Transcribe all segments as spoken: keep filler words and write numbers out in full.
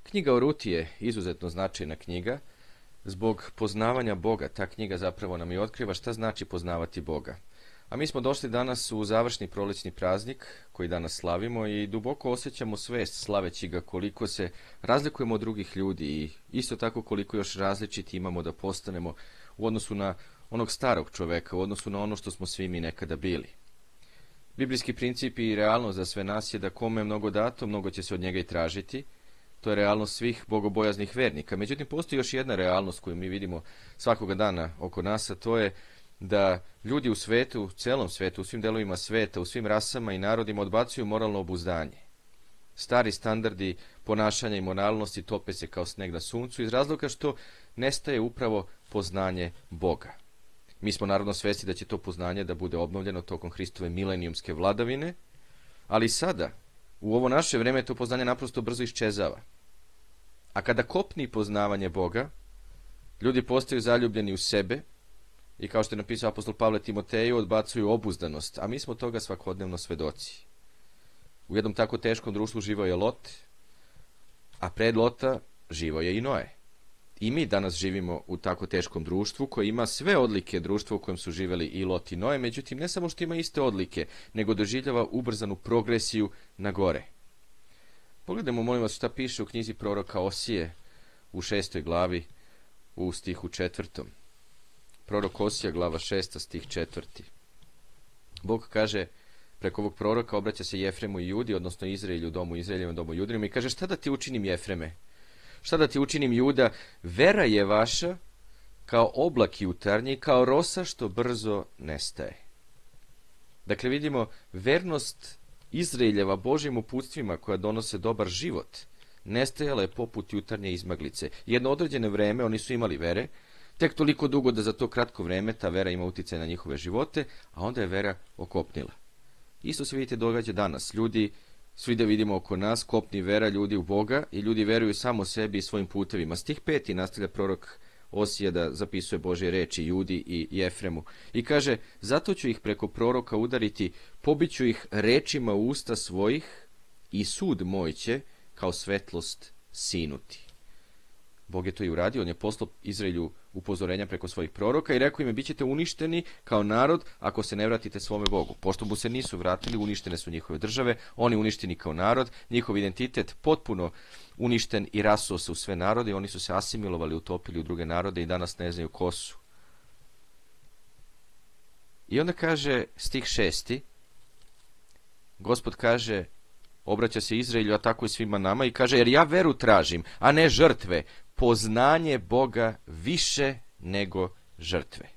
Knjiga o Ruti je izuzetno značajna knjiga zbog poznavanja Boga. Ta knjiga zapravo nam i otkriva šta znači poznavati Boga. A mi smo došli danas u završni prolećni praznik koji danas slavimo i duboko osjećamo svest slaveći ga koliko se razlikujemo od drugih ljudi i isto tako koliko još različiti imamo da postanemo u odnosu na onog starog čoveka, u odnosu na ono što smo svi mi nekada bili. Biblijski princip i realnost za sve nas je da kome je mnogo dato, mnogo će se od njega i tražiti. To je realnost svih bogobojaznih vernika. Međutim, postoji još jedna realnost koju mi vidimo svakoga dana oko nas, a to je da ljudi u svetu, u celom svetu, u svim delovima sveta, u svim rasama i narodima odbacuju moralno obuzdanje. Stari standardi ponašanja i moralnosti tope se kao sneg na suncu iz razloga što nestaje upravo poznanje Boga. Mi smo naravno svesni da će to poznanje da bude obnovljeno tokom Hristove milenijumske vladavine, ali sada, u ovo naše vreme, to poznanje naprosto brzo iščezava. A kada kopni poznavanje Boga, ljudi postaju zaljubljeni u sebe i, kao što je napisao apostol Pavle Timoteju, odbacuju obuzdanost, a mi smo toga svakodnevno svedoci. U jednom tako teškom društvu živio je Lot, a pred Lota živio je i Noe. I mi danas živimo u tako teškom društvu koje ima sve odlike društva u kojem su živeli i Lot i Noe, međutim ne samo što ima iste odlike, nego doživljava ubrzanu progresiju na gore. Pogledajmo, molim vas, šta piše u knjizi proroka Osije u šestoj glavi u stihu četvrtom. Prorok Osija, glava šesta, stih četvrti. Bog kaže preko ovog proroka, obraća se Jefremu i Judi, odnosno Izraelju, domu Izraeljevom, domu Judinom, i kaže: šta da ti učinim, Jefreme? Šta da ti učinim, Juda? Vera je vaša kao oblak jutarnji, kao rosa što brzo nestaje. Dakle, vidimo, vernost Izraeljeva Božjim uputstvima koja donose dobar život nestajala je poput jutarnje izmaglice. Jedno određeno vreme oni su imali vere, tek toliko dugo da za to kratko vreme ta vera ima uticaj na njihove živote, a onda je vera okopnila. Isto se, vidite, događa danas. Ljudi, svi da vidimo oko nas, kopni vera ljudi u Boga i ljudi veruju samo sebi i svojim putevima. Stih peti nastavlja prorok Osija da zapisuje Božje reči Judi i Jefremu i kaže: zato ću ih preko proroka udariti, pobiću ih rečima usta svojih i sud moj će kao svetlost sinuti. Bog je to i uradio, on je poslao Izraelju upozorenja preko svojih proroka i rekao im: bit ćete uništeni kao narod ako se ne vratite svome Bogu. Pošto mu se nisu vratili, uništene su njihove države, oni uništeni kao narod, njihov identitet potpuno uništen i rasuo se u sve narode i oni su se asimilovali, utopili u druge narode i danas ne znaju ko su. I onda kaže stih šesti, Gospod kaže, obraća se Izraelju, a tako i svima nama, i kaže: jer ja veru tražim, a ne žrtve, poznanje Boga više nego žrtve.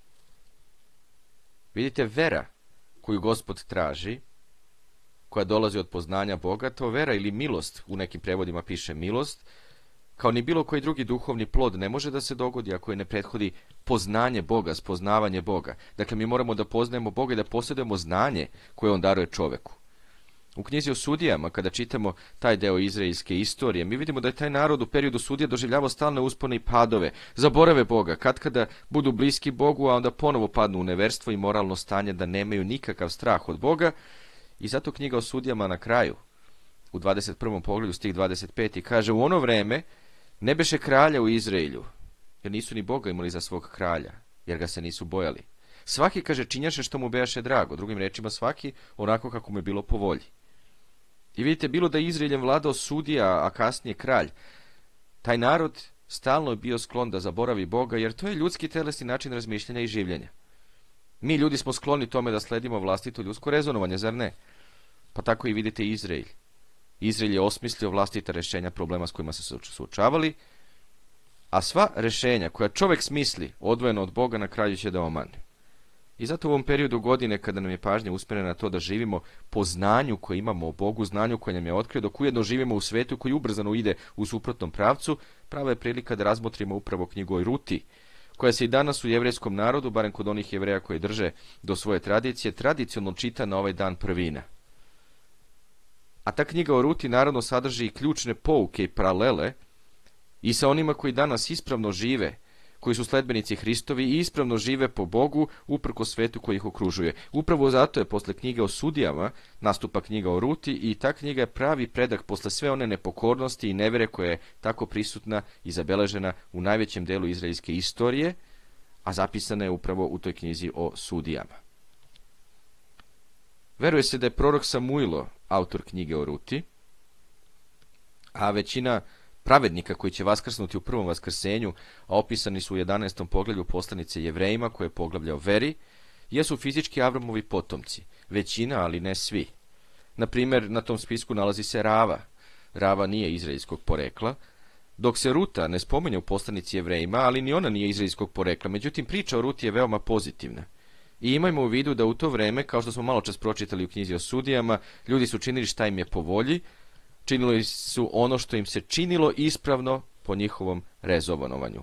Vidite, vera koju Gospod traži, koja dolazi od poznanja Boga, to vera ili milost, u nekim prevodima piše milost, kao ni bilo koji drugi duhovni plod ne može da se dogodi ako je ne prethodi poznanje Boga, spoznavanje Boga. Dakle, mi moramo da poznajemo Boga i da posjedujemo znanje koje on daruje čoveku. U knjizi o sudijama, kada čitamo taj deo izraelske istorije, mi vidimo da je taj narod u periodu sudija doživljavao stalne uspone i padove, zaborave Boga, katkada budu bliski Bogu, a onda ponovo padnu u neverstvo i moralno stanje da nemaju nikakav strah od Boga. I zato knjiga o sudijama na kraju, u dvadeset prvom poglavlju, stih dvadeset peti, kaže: u ono vreme ne beše kralja u Izraelju, jer nisu ni Boga imali za svog kralja, jer ga se nisu bojali. Svaki, kaže, činjaše što mu bejaše drago, drugim rečima svaki onako kako mu je bilo po volji. I vidite, bilo da je Izraeljem vladao sudija, a kasnije kralj, taj narod stalno je bio sklon da zaboravi Boga, jer to je ljudski telesni način razmišljanja i življenja. Mi ljudi smo skloni tome da sledimo vlastito ljudsko rezonovanje, zar ne? Pa tako i vidite Izrael. Izrael je osmislio vlastita rešenja problema s kojima se suočavali, a sva rešenja koja čovek smisli odvojeno od Boga na kraju će da omane. I zato u ovom periodu godine, kada nam je pažnja usmjerena na to da živimo po znanju koje imamo o Bogu, znanju koje nam je otkrio, dok ujedno živimo u svetu koji ubrzano ide u suprotnom pravcu, prava je prilika da razmotrimo upravo knjigu o Ruti, koja se i danas u jevrejskom narodu, barem kod onih Jevreja koji drže do svoje tradicije, tradicionalno čita na ovaj dan prvina. A ta knjiga o Ruti naravno sadrži i ključne pouke i paralele i sa onima koji danas ispravno žive, koji su sledbenici Hristovi i ispravno žive po Bogu uprkos svetu koji ih okružuje. Upravo zato je posle knjige o sudijama nastupa knjiga o Ruti i ta knjiga je pravi predah posle sve one nepokornosti i nevere koja je tako prisutna i zabeležena u najvećem delu izraelske istorije, a zapisana je upravo u toj knjizi o sudijama. Veruje se da je prorok Samuilo autor knjige o Ruti, a većina pravednika koji će vaskrsnuti u prvom vaskrsenju, a opisani su u jedanaestom poglavlju poslanice Jevrejima, koje je poglavlje o veri, jesu fizički Avramovi potomci. Većina, ali ne svi. Na primjer, na tom spisku nalazi se Rava. Rava nije izraelskog porekla, dok se Ruta ne spominje u poslanici Jevrejima, ali ni ona nije izraelskog porekla. Međutim, priča o Ruti je veoma pozitivna. I imajmo u vidu da u to vreme, kao što smo malo čas pročitali u knjizi o sudijama, ljudi su činili šta im je po volji, činili su ono što im se činilo ispravno po njihovom rezonovanju.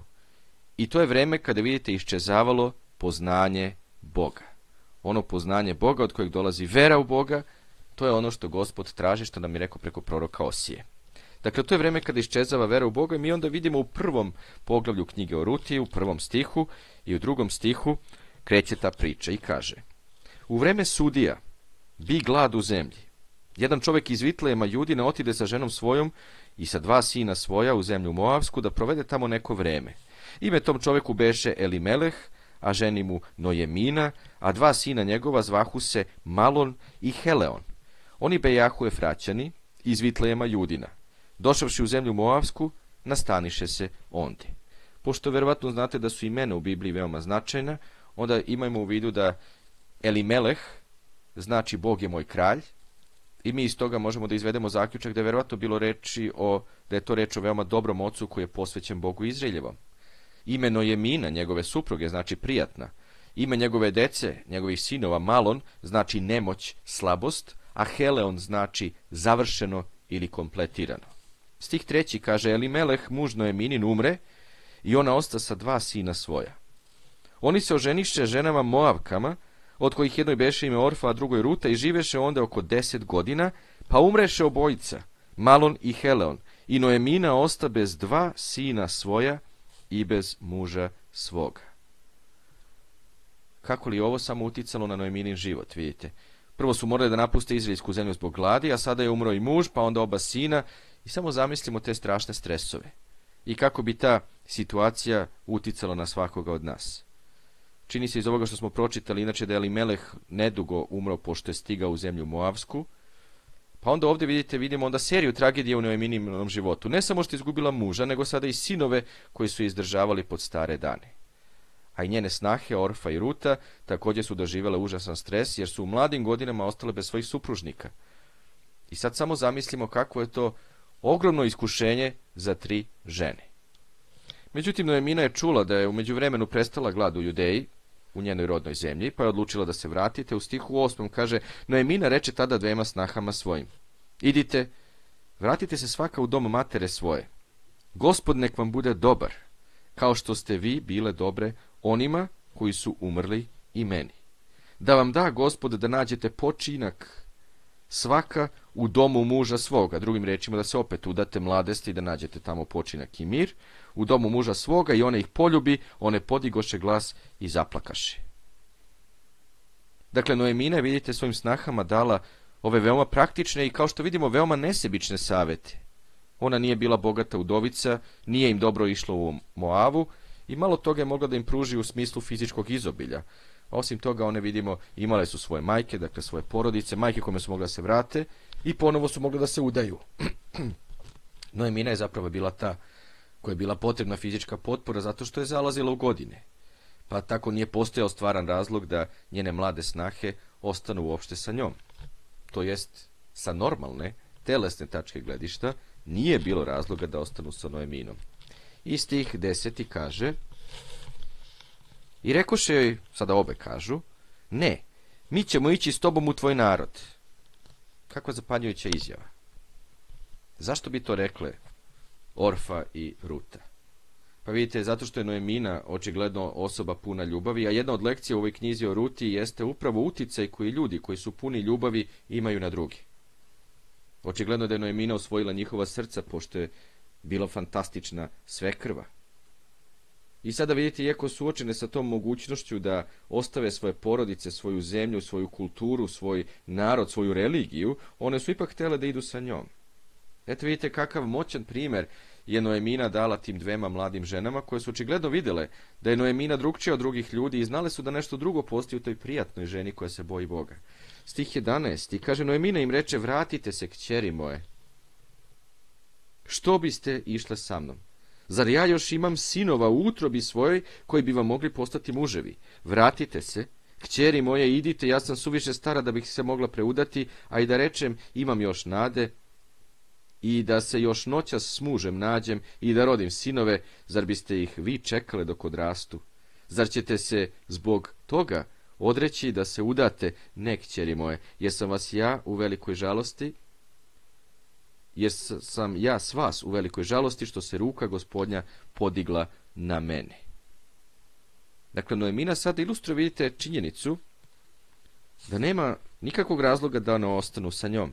I to je vreme kada, vidite, iščezavalo poznanje Boga. Ono poznanje Boga od kojeg dolazi vera u Boga, to je ono što Gospod traži, što nam je rekao preko proroka Osije. Dakle, to je vreme kada iščezava vera u Boga i mi onda vidimo u prvom poglavlju knjige o Ruti, u prvom stihu i u drugom stihu kreće ta priča i kaže: U vreme sudija bi glad u zemlji. Jedan čovjek iz Vitlejema Judina otide sa ženom svojom i sa dva sina svoja u zemlju Moavsku da provede tamo neko vreme. Ime tom čovjeku beše Elimeleh, a ženi mu Nojemina, a dva sina njegova zvahu se Malon i Heleon. Oni bejahu Efraćani iz Vitlejema Judina. Došavši u zemlju Moavsku, nastaniše se ondi. Pošto verovatno znate da su imena u Bibliji veoma značajna, onda imajmo u vidu da Elimeleh znači Bog je moj kralj, i mi iz toga možemo da izvedemo zaključak da je verovatno bilo reči o, da je to reč o veoma dobrom ocu koji je posvećen Bogu Izraeljevom. Ime Nojemina, njegove supruge, znači prijatna. Ime njegove dece, njegovih sinova, Malon, znači nemoć, slabost, a Heleon znači završeno ili kompletirano. Stih treći kaže: Elimeleh, muž Nojeminin, umre i ona osta sa dva sina svoja. Oni se oženiše ženama Moavkama, od kojih jednoj beše ime Orfa, a drugoj Ruta, i živeše onda oko deset godina, pa umreše obojica, Malon i Heleon, i Nojemina osta bez dva sina svoja i bez muža svoga. Kako li je ovo samo uticalo na Nojeminin život, vidite? Prvo su morali da napuste izraelsku zemlju zbog gladi, a sada je umro i muž, pa onda oba sina, i samo zamislimo te strašne stresove. I kako bi ta situacija uticala na svakoga od nas. Čini se iz ovoga što smo pročitali, inače, da je Elimeleh nedugo umro pošto je stigao u zemlju Moavsku. Pa onda ovdje vidite, vidimo onda seriju tragedije u Nojemininom životu. Ne samo što je izgubila muža, nego sada i sinove koji su izdržavali pod stare dane. A i njene snahe, Orfa i Ruta, također su doživjele užasan stres, jer su u mladim godinama ostale bez svojih supružnika. I sad samo zamislimo kako je to ogromno iskušenje za tri žene. Međutim, Nojemina je čula da je u međuvremenu prestala glad u Judeji, u njenoj rodnoj zemlji, pa je odlučila da se vratite. U stihu osmom kaže: Nojemina reče tada dvema snahama svojim: Idite, vratite se svaka u dom matere svoje. Gospod nek vam bude dobar, kao što ste vi bile dobre onima koji su umrli i meni. Da vam da Gospod da nađete počinak svaka u domu muža svoga. Drugim rečima, da se opet udate mladosti i da nađete tamo počinak i mir u domu muža svoga, i one ih poljubi, one podigoše glas i zaplakaše. Dakle, Nojemina je, vidite, svojim snahama dala ove veoma praktične i, kao što vidimo, veoma nesebične savete. Ona nije bila bogata udovica, nije im dobro išlo u Moavu i malo toga je mogla da im pruži u smislu fizičkog izobilja. Osim toga, one, vidimo, imale su svoje majke, dakle svoje porodice, majke kome su mogle da se vrate i ponovo su mogle da se udaju. Nojemina je zapravo bila ta koja je bila potrebna fizička potpora zato što je zalazila u godine. Pa tako nije postojao stvaran razlog da njene mlade snahe ostanu uopšte sa njom. To jest, sa normalne, telesne tačke gledišta, nije bilo razloga da ostanu sa Nojeminom. I stih deseti kaže: I rekoše joj, sada obe kažu: Ne, mi ćemo ići s tobom u tvoj narod. Kakva zapanjujuća izjava. Zašto bi to rekle Orfa i Ruta? Pa vidite, zato što je Nojemina očigledno osoba puna ljubavi, a jedna od lekcija u ovoj knjizi o Ruti jeste upravo uticaj koji ljudi koji su puni ljubavi imaju na drugi. Očigledno da je Nojemina osvojila njihova srca, pošto je bila fantastična svekrva. I sada vidite, iako suočene sa tom mogućnošću da ostave svoje porodice, svoju zemlju, svoju kulturu, svoj narod, svoju religiju, one su ipak htjele da idu sa njom. Eto vidite kakav moćan primjer je Noemina dala tim dvema mladim ženama koje su očigledno vidjele da je Noemina drugčija od drugih ljudi i znale su da nešto drugo postoji u toj prijatnoj ženi koja se boji Boga. Stih jedanaest. I kaže, Noemina im reče, vratite se, kćeri moje. Što biste išle sa mnom? Zar ja još imam sinova u utrobi svojoj koji bi vam mogli postati muževi? Vratite se, kćeri moje, idite, ja sam suviše stara da bih se mogla preudati, a i da rečem imam još nade, i da se još noćas s mužem nađem i da rodim sinove, zar biste ih vi čekale dok odrastu? Zar ćete se zbog toga odreći da se udate? Ne, kćeri moje, jer sam vas ja u velikoj žalosti, jer sam ja s vas u velikoj žalosti što se ruka Gospodnja podigla na mene. Dakle, Noemina sada ilustruje, vidite, činjenicu da nema nikakvog razloga da one ostanu sa njom.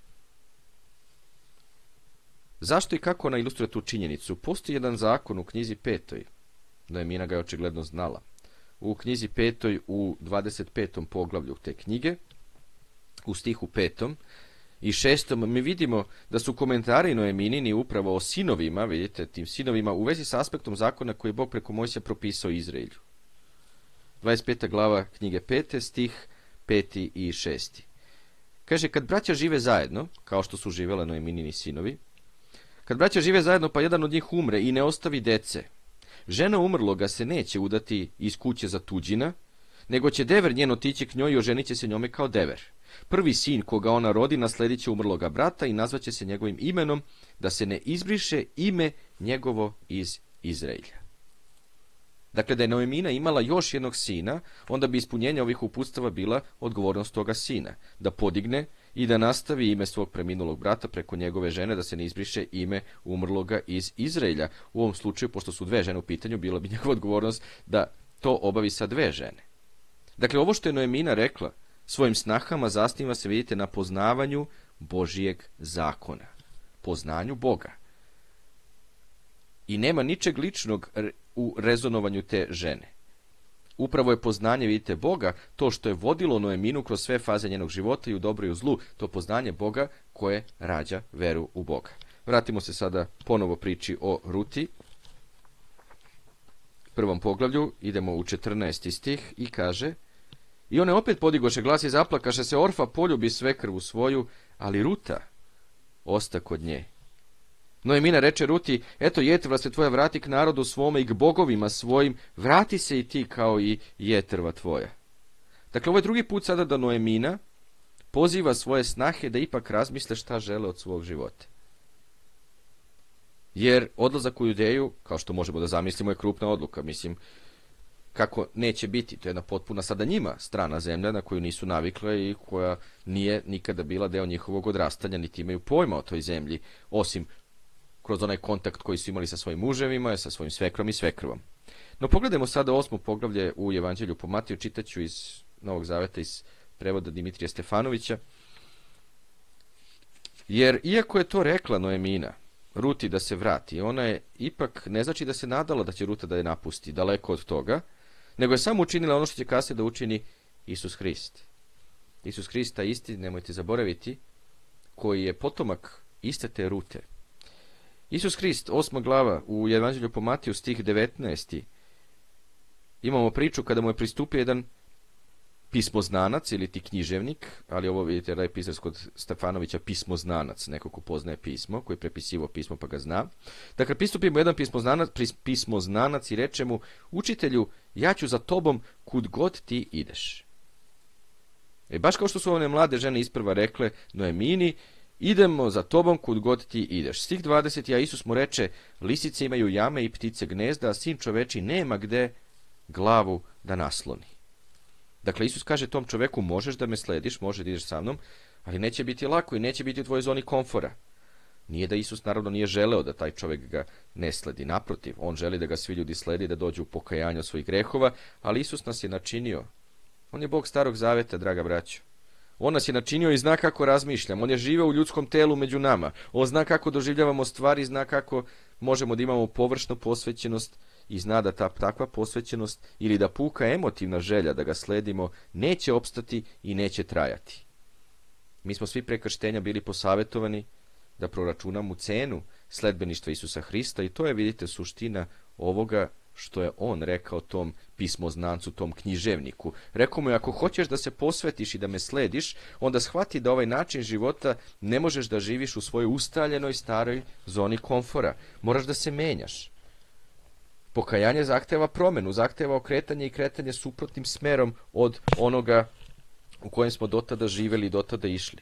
Zašto i kako ona ilustruje tu činjenicu? Postoji jedan zakon u knjizi petoj. Noemina ga je očigledno znala. U knjizi petoj, u dvadeset petom poglavlju te knjige, u stihu petom i šestom, mi vidimo da su komentari Noeminini upravo o sinovima, vidite, tim sinovima, u vezi s aspektom zakona koji je Bog preko Mojsija propisao Izraelju. dvadeset peta glava knjige pete, stih peti i šesti. Kaže, kad braća žive zajedno, kao što su živjela Noeminini sinovi, kad braća žive zajedno pa jedan od njih umre i ne ostavi dece, žena umrloga se neće udati iz kuće za tuđina, nego će dever njen otići k njoj i oženit će se njome kao dever. Prvi sin koga ona rodi nasledit će umrloga brata i nazvaće se njegovim imenom, da se ne izbriše ime njegovo iz Izraelja. Dakle, da je Noemina imala još jednog sina, onda bi ispunjenje ovih uputstava bila odgovornost toga sina, da podigne i da nastavi ime svog preminulog brata preko njegove žene, da se ne izbriše ime umrloga iz Izraelja. U ovom slučaju, pošto su dve žene u pitanju, bila bi njegova odgovornost da to obavi sa dve žene. Dakle, ovo što je Noemina rekla svojim snahama zasniva se, vidite, na poznavanju Božijeg zakona, poznanju Boga. I nema ničeg ličnog u rezonovanju te žene. Upravo je poznanje, vidite, Boga, to što je vodilo Noeminu kroz sve faze njenog života i u dobro i u zlu, to poznanje Boga koje rađa veru u Boga. Vratimo se sada ponovo priči o Ruti. Prvom poglavlju idemo u četrnaesti stih i kaže: I one opet podigoše glas i zaplakaše se, Orfa poljubi svekrvu svoju, ali Ruta osta kod nje. Noemina reče Ruti, eto jetrva se tvoja vrati k narodu svome i k bogovima svojim, vrati se i ti kao i jetrva tvoja. Dakle, ovo je drugi put sada da Noemina poziva svoje snahe da ipak razmisle šta žele od svog života. Jer odlazak u Judeju, kao što možemo da zamislimo, je krupna odluka. Mislim, kako neće biti, to je jedna potpuna sada njima strana zemlja na koju nisu navikle i koja nije nikada bila deo njihovog odrastanja, niti imaju pojma o toj zemlji, osim kroz onaj kontakt koji su imali sa svojim muževima, sa svojim svekrom i svekrvom. No pogledajmo sada osmo poglavlje u Evanđelju po Matiju, čitaću iz Novog Zaveta, iz prevoda Dimitrija Stefanovića. Jer iako je to rekla Noemina Ruti da se vrati, ona je ipak ne znači da se nadala da će Ruta da je napusti, daleko od toga, nego je samo učinila ono što će kasnije da učini Isus Hrist. Isus Hrist, taj isti, nemojte zaboraviti, koji je potomak iste te Rute. Isus Hrist, osma glava u Evanđelju po Matiju, stih devetnaesti. Imamo priču kada mu je pristupio jedan pismoznanac ili ti književnik, ali ovo vidite da je pisac kod Stefanovića pismoznanac, neko ko poznaje pismo, koji je prepisivo pismo pa ga zna. Dakle, pristupi mu jedan pismoznanac, pismoznanac i reče mu, učitelju, ja ću za tobom kud god ti ideš. E baš kao što su one mlade žene isprva rekle Noemini, idemo za tobom kud god ti ideš. Stih dvadeset, a Isus mu reče, lisice imaju jame i ptice gnezda, a sin čoveči nema gde glavu da nasloni. Dakle, Isus kaže tom čoveku, možeš da me slediš, možeš da ideš sa mnom, ali neće biti lako i neće biti u tvojoj zoni komfora. Nije da Isus naravno nije želeo da taj čovjek ga ne sledi, naprotiv, on želi da ga svi ljudi sledi, da dođu u pokajanje od svojih grehova, ali Isus nas je načinio. On je Bog starog zaveta, draga braćo. On nas je načinio i zna kako razmišljamo. On je živeo u ljudskom telu među nama. On zna kako doživljavamo stvari, zna kako možemo da imamo površnu posvećenost i zna da ta takva posvećenost ili da puka emotivna želja da ga sledimo neće opstati i neće trajati. Mi smo svi pre krštenja bili posavjetovani da proračunamo cenu sledbeništva Isusa Hrista i to je, vidite, suština ovoga što je on rekao tom pismoznancu, tom književniku. Rekao mu je, ako hoćeš da se posvetiš i da me slediš, onda shvati da ovaj način života ne možeš da živiš u svojoj ustaljenoj staroj zoni komfora. Moraš da se menjaš. Pokajanje zahteva promenu, zahteva okretanje i kretanje suprotnim smerom od onoga u kojem smo dotada živjeli i dotada išli.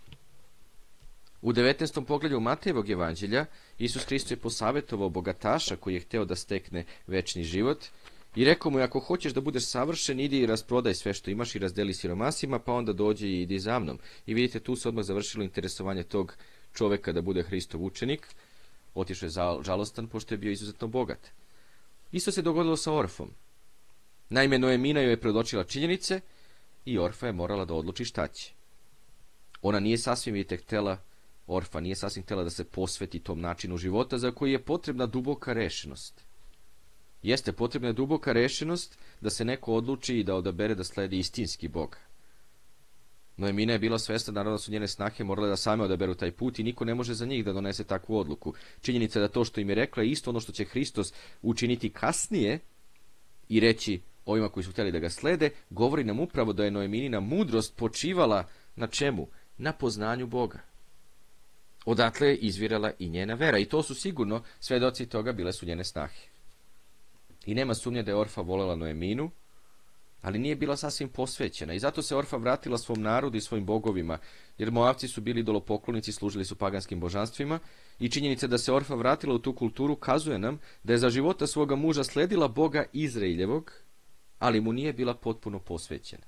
U devetnaestom poglavlju Matejevog evanđelja Isus Hrist je posavjetovao bogataša koji je hteo da stekne večni život i rekao mu, ako hoćeš da budeš savršen, idi i rasprodaj sve što imaš i razdeli siromasima, pa onda dođi i idi za mnom. I vidite, tu se odmah završilo interesovanje tog čoveka da bude Hristov učenik. Otišao je žalostan, pošto je bio izuzetno bogat. Isto se dogodilo sa Orfom. Naime, Noemina joj je predočila činjenice i Orfa je morala da odluči šta će. Ona nije sasvim, vidite, htela Orfa nije sasvim htjela da se posveti tom načinu života za koji je potrebna duboka rešenost. Jeste potrebna duboka rešenost da se neko odluči i da odabere da sledi istinski Boga. Noemina je bila svesna, naravno da su njene snahe morale da same odaberu taj put i niko ne može za njih da donese takvu odluku. Činjenica je da to što im je rekla je isto ono što će Hristos učiniti kasnije i reći ovima koji su htjeli da ga slede, govori nam upravo da je Noeminina mudrost počivala na čemu? Na poznanju Boga. Odatle je izvirala i njena vera i to su sigurno svedoci toga bile su njene snahe. I nema sumnje da je Orfa volela Noeminu, ali nije bila sasvim posvećena i zato se Orfa vratila svom narodu i svojim bogovima, jer Moavci su bili idolopoklonici, služili su paganskim božanstvima i činjenica da se Orfa vratila u tu kulturu kazuje nam da je za života svoga muža sledila Boga Izraeljevog, ali mu nije bila potpuno posvećena.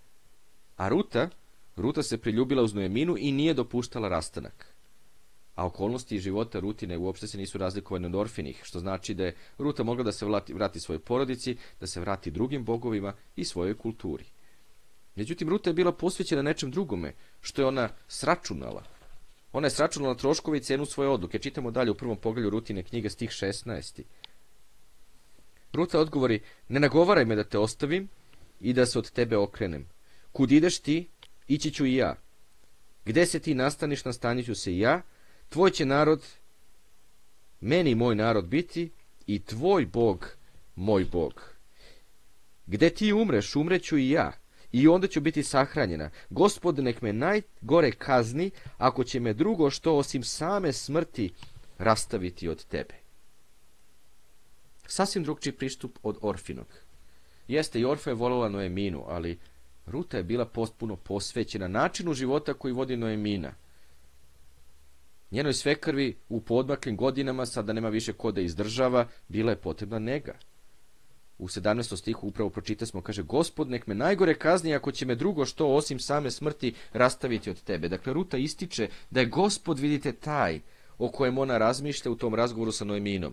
A Ruta, Ruta se priljubila uz Noeminu i nije dopuštala rastanak. A okolnosti života Rutine uopšte se nisu razlikovane od Orfinih, što znači da je Ruta mogla da se vrati, vrati svojoj porodici, da se vrati drugim bogovima i svojoj kulturi. Međutim, Ruta je bila posvećena nečem drugome, što je ona sračunala. Ona je sračunala troškove i cenu svoje odluke. Čitamo dalje u prvom poglavlju Rutine knjige, stih šesnaesti. Ruta odgovori, ne nagovaraj me da te ostavim i da se od tebe okrenem. Kud ideš ti, ići ću i ja. Gde se ti nastaniš, nastanit ću se i ja. Tvoj će narod, meni moj narod biti i tvoj Bog, moj Bog. Gde ti umreš, umreću i ja, i onda ću biti sahranjena. Gospod nek me najgore kazni, ako će me drugo što osim same smrti rastaviti od tebe. Sasvim drugčiji pristup od Orfinog. Jeste, i Orfa je voljela Noeminu, ali Ruta je bila potpuno posvećena načinu života koji vodi Noemina. Njenoj svekrvi u poodmaklim godinama, sada nema više ko da izdržava, bila je potrebna nega. U sedamnaestom stihu upravo pročitasmo, kaže, Gospod nek me najgore kazni ako će me drugo što osim same smrti rastaviti od tebe. Dakle, Ruta ističe da je Gospod, vidite, taj o kojem ona razmišlja u tom razgovoru sa Noeminom.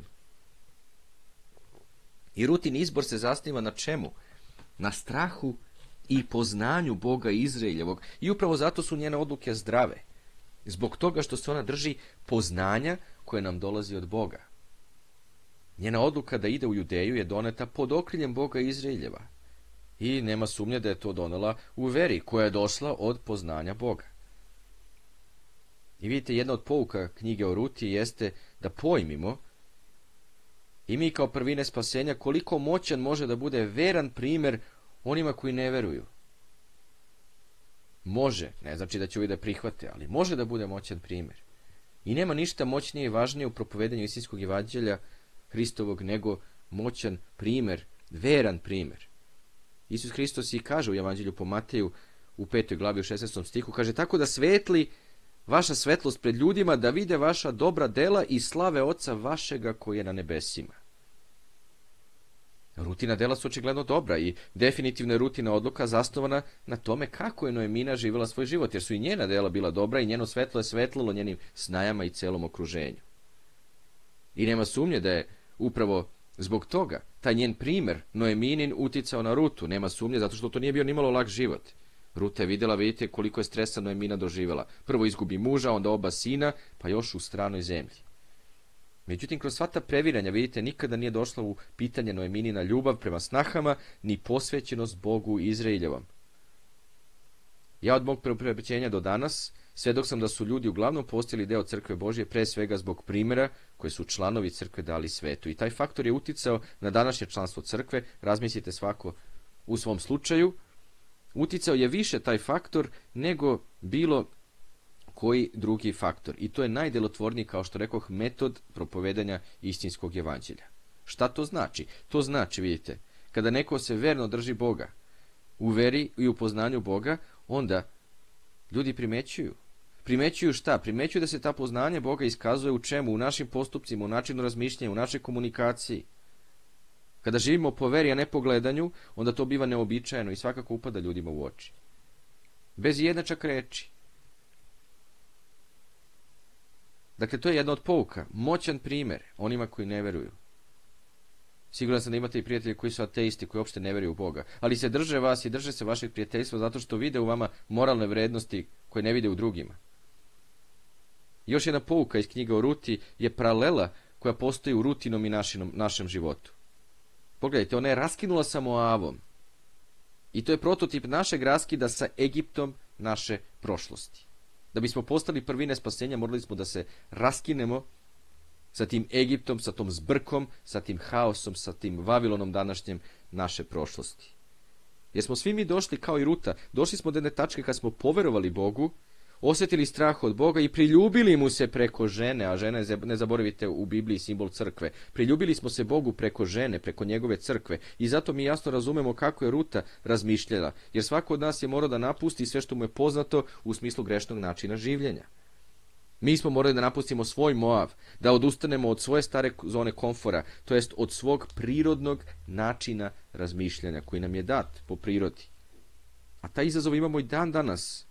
I Rutin izbor se zasniva na čemu? Na strahu i poznanju Boga Izraeljevog. I upravo zato su njene odluke zdrave. Zbog toga što se ona drži poznanja koje nam dolazi od Boga. Njena odluka da ide u Judeju je doneta pod okriljem Boga Izraeljeva. I nema sumnje da je to donela u veri koja je došla od poznanja Boga. I vidite, jedna od pouka knjige o Ruti jeste da pojmimo i mi kao prvine spasenja koliko moćan može da bude veran primjer onima koji ne veruju. Može, ne znači da će uvijek da prihvate, ali može da bude moćan primjer. I nema ništa moćnije i važnije u propovedanju istinskog evanđelja Hristovog nego moćan primjer, veran primjer. Isus Hristos i kaže u evanđelju po Mateju u petoj glavi u šesnaestom stihu, kaže, tako da svetli vaša svetlost pred ljudima, da vide vaša dobra dela i slave Oca vašega koji je na nebesima. Rutina dela su očigledno dobra i definitivno je Rutina odluka zasnovana na tome kako je Noemina živjela svoj život, jer su i njena dela bila dobra i njeno svetlo je svetlilo njenim snajama i celom okruženju. I nema sumnje da je upravo zbog toga taj njen primjer Noeminin uticao na Rutu. Nema sumnje zato što to nije bio nimalo lak život. Ruta je vidjela, vidite koliko je stresa Noemina doživjela. Prvo izgubi muža, onda oba sina, pa još u stranoj zemlji. Međutim, kroz sva ta previranja, vidite, nikada nije došla u pitanje Noeminina ljubav prema snahama, ni posvećenost Bogu Izraeljevom. Ja od mog preobraćenja do danas svjedok sam da su ljudi uglavnom postali deo crkve Božje, pre svega zbog primjera koje su članovi crkve dali svetu. I taj faktor je uticao na današnje članstvo crkve, razmislite svako u svom slučaju. Uticao je više taj faktor nego bilo koji drugi faktor. I to je najdelotvorniji, kao što rekoh, metod propovedanja istinskog evanđelja. Šta to znači? To znači, vidite, kada neko se verno drži Boga, u veri i u poznanju Boga, onda ljudi primećuju. Primećuju šta? Primećuju da se ta poznanje Boga iskazuje u čemu? U našim postupcima, u načinu razmišljanja, u našoj komunikaciji. Kada živimo po veri, a ne po gledanju, onda to biva neobičajeno i svakako upada ljudima u oči. Bez jedne čak reči. Dakle, to je jedna od pouka, moćan primjer onima koji ne veruju. Siguran sam da imate i prijatelje koji su ateisti, koji uopšte ne vjeruju u Boga, ali se drže vas i drže se vašeg prijateljstva zato što vide u vama moralne vrednosti koje ne vide u drugima. Još jedna pouka iz knjige o Ruti je paralela koja postoji u Rutinom i našinom, našem životu. Pogledajte, ona je raskinula sa Moavom. I to je prototip našeg raskida sa Egiptom naše prošlosti. Da bismo postali prvine spasenja, morali smo da se raskinemo sa tim Egiptom, sa tom zbrkom, sa tim haosom, sa tim Vavilonom današnjem naše prošlosti. Jer smo svi mi došli kao i Ruta, došli smo do jedne tačke kad smo poverovali Bogu, osjetili strah od Boga i priljubili mu se preko žene, a žena je, ne zaboravite, u Bibliji simbol crkve. Priljubili smo se Bogu preko žene, preko njegove crkve i zato mi jasno razumemo kako je Ruta razmišljala, jer svako od nas je morao da napusti sve što mu je poznato u smislu grešnog načina življenja. Mi smo morali da napustimo svoj Moav, da odustanemo od svoje stare zone komfora, to jest od svog prirodnog načina razmišljanja koji nam je dat po prirodi. A taj izazov imamo i dan danas.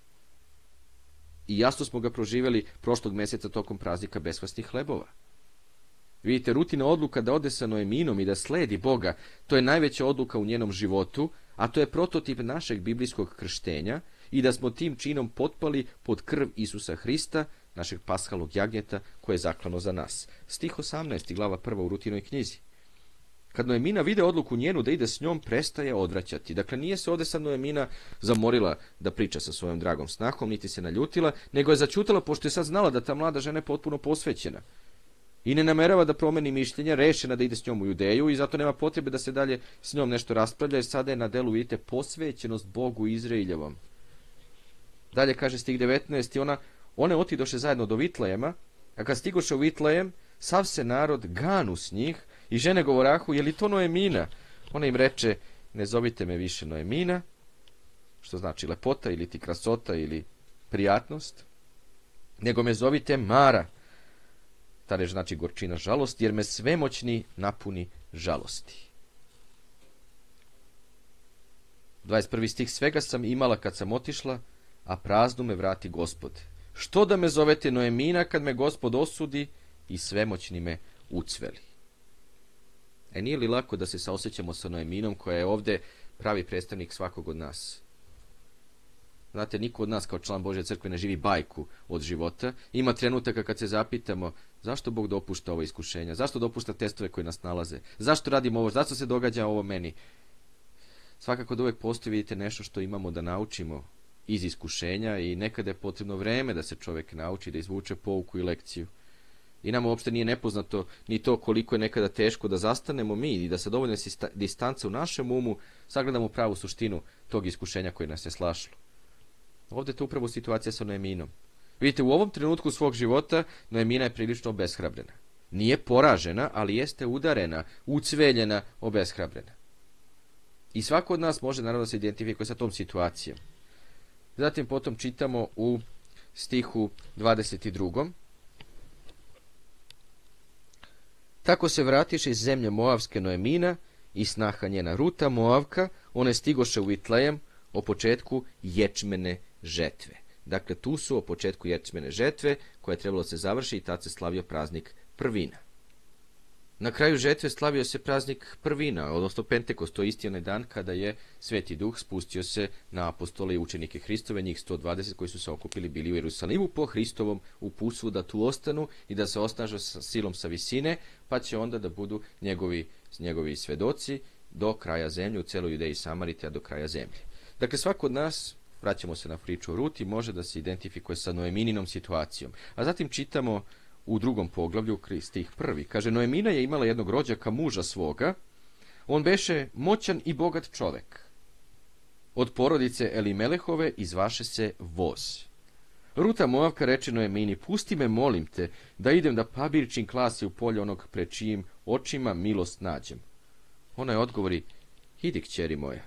I jasno smo ga proživjeli prošlog mjeseca tokom praznika besvasnih hlebova. Vidite, Rutina odluka da ode sa Noeminom i da sledi Boga, to je najveća odluka u njenom životu, a to je prototip našeg biblijskog krštenja i da smo tim činom potpali pod krv Isusa Hrista, našeg pashalnog jagnjeta koje je zaklano za nas. Stih osamnaesti, glava prva u Rutinoj knjizi. Kad Noemina vide odluku njenu da ide s njom, prestaje odvraćati. Dakle, nije se ovdje sad Noemina zamorila da priča sa svojom dragom snahom, niti se naljutila, nego je začutala pošto je sad znala da ta mlada žena je potpuno posvećena. I ne namerava da promeni mišljenja, rešena da ide s njom u Judeju i zato nema potrebe da se dalje s njom nešto raspravlja, jer sada je na delu, vidite, posvećenost Bogu Izraeljevom. Dalje kaže stih devetnaesti, ona One otidoše zajedno do Vitlejema, a kad stigoše u Vitlejem, sav se narod ganu s njih i žene govorahu, je li to Noemina? Ona im reče, ne zovite me više Noemina, što znači lepota ili ti krasota ili prijatnost, nego me zovite Mara. Ta reč znači gorčina žalosti, jer me svemoćni napuni žalosti. dvadeset prvi stih, svega sam imala kad sam otišla, a praznu me vrati Gospod. Što da me zovete Noemina kad me Gospod osudi i svemoćni me ucveli? E nije li lako da se saosjećamo sa Noeminom koja je ovdje pravi predstavnik svakog od nas? Znate, niko od nas kao član Božje crkve ne živi bajku od života. Ima trenutaka kad se zapitamo zašto Bog dopušta ovo iskušenja, zašto dopušta testove koji nas nalaze, zašto radimo ovo, zašto se događa ovo meni. Svakako da uvijek postoji, vidite, nešto što imamo da naučimo iz iskušenja i nekada je potrebno vreme da se čovjek nauči, da izvuče pouku i lekciju. I nam uopšte nije nepoznato ni to koliko je nekada teško da zastanemo mi i da sa dovoljne distance u našem umu sagledamo pravu suštinu tog iskušenja koje nas je slašlo. Ovdje je to upravo situacija sa Noeminom. Vidite, u ovom trenutku svog života Noemina je prilično obeshrabrena. Nije poražena, ali jeste udarena, ucveljena, obeshrabrena. I svako od nas može naravno da se identifikuje sa tom situacijom. Zatim potom čitamo u stihu dvadeset drugom. Tako se vratiše iz zemlje Moavske Noemina i snaha njena Ruta Moavka, one stigoše u Vitlejem o početku ječmene žetve. Dakle, tu su o početku ječmene žetve koja je trebalo se završi i tad se slavio praznik prvina. Na kraju žetve slavio se praznik prvina, odnosno Pentekost, to je isti onaj dan kada je Sveti Duh spustio se na apostole i učenike Hristove, njih sto dvadeset koji su se okupili bili u Jerusalimu po Hristovom uputstvu da tu ostanu i da se osnaže sa silom sa visine, pa će onda da budu njegovi, njegovi svedoci do kraja zemlje, u celoj Judeji i Samariti, a do kraja zemlje. Dakle, svako od nas, vraćamo se na priču o Ruti, može da se identifikuje sa Noemininom situacijom. A zatim čitamo u drugom poglavlju, stih prvi, kaže, Noemina je imala jednog rođaka, muža svoga, on beše moćan i bogat čovek. Od porodice Elimelehove izvaše se voz. Ruta Moavka reče Noemini, pusti me, molim te, da idem da pabirčim klase u polje onog pred čijim očima milost nađem. Ona je odgovori, idi, kćeri moja.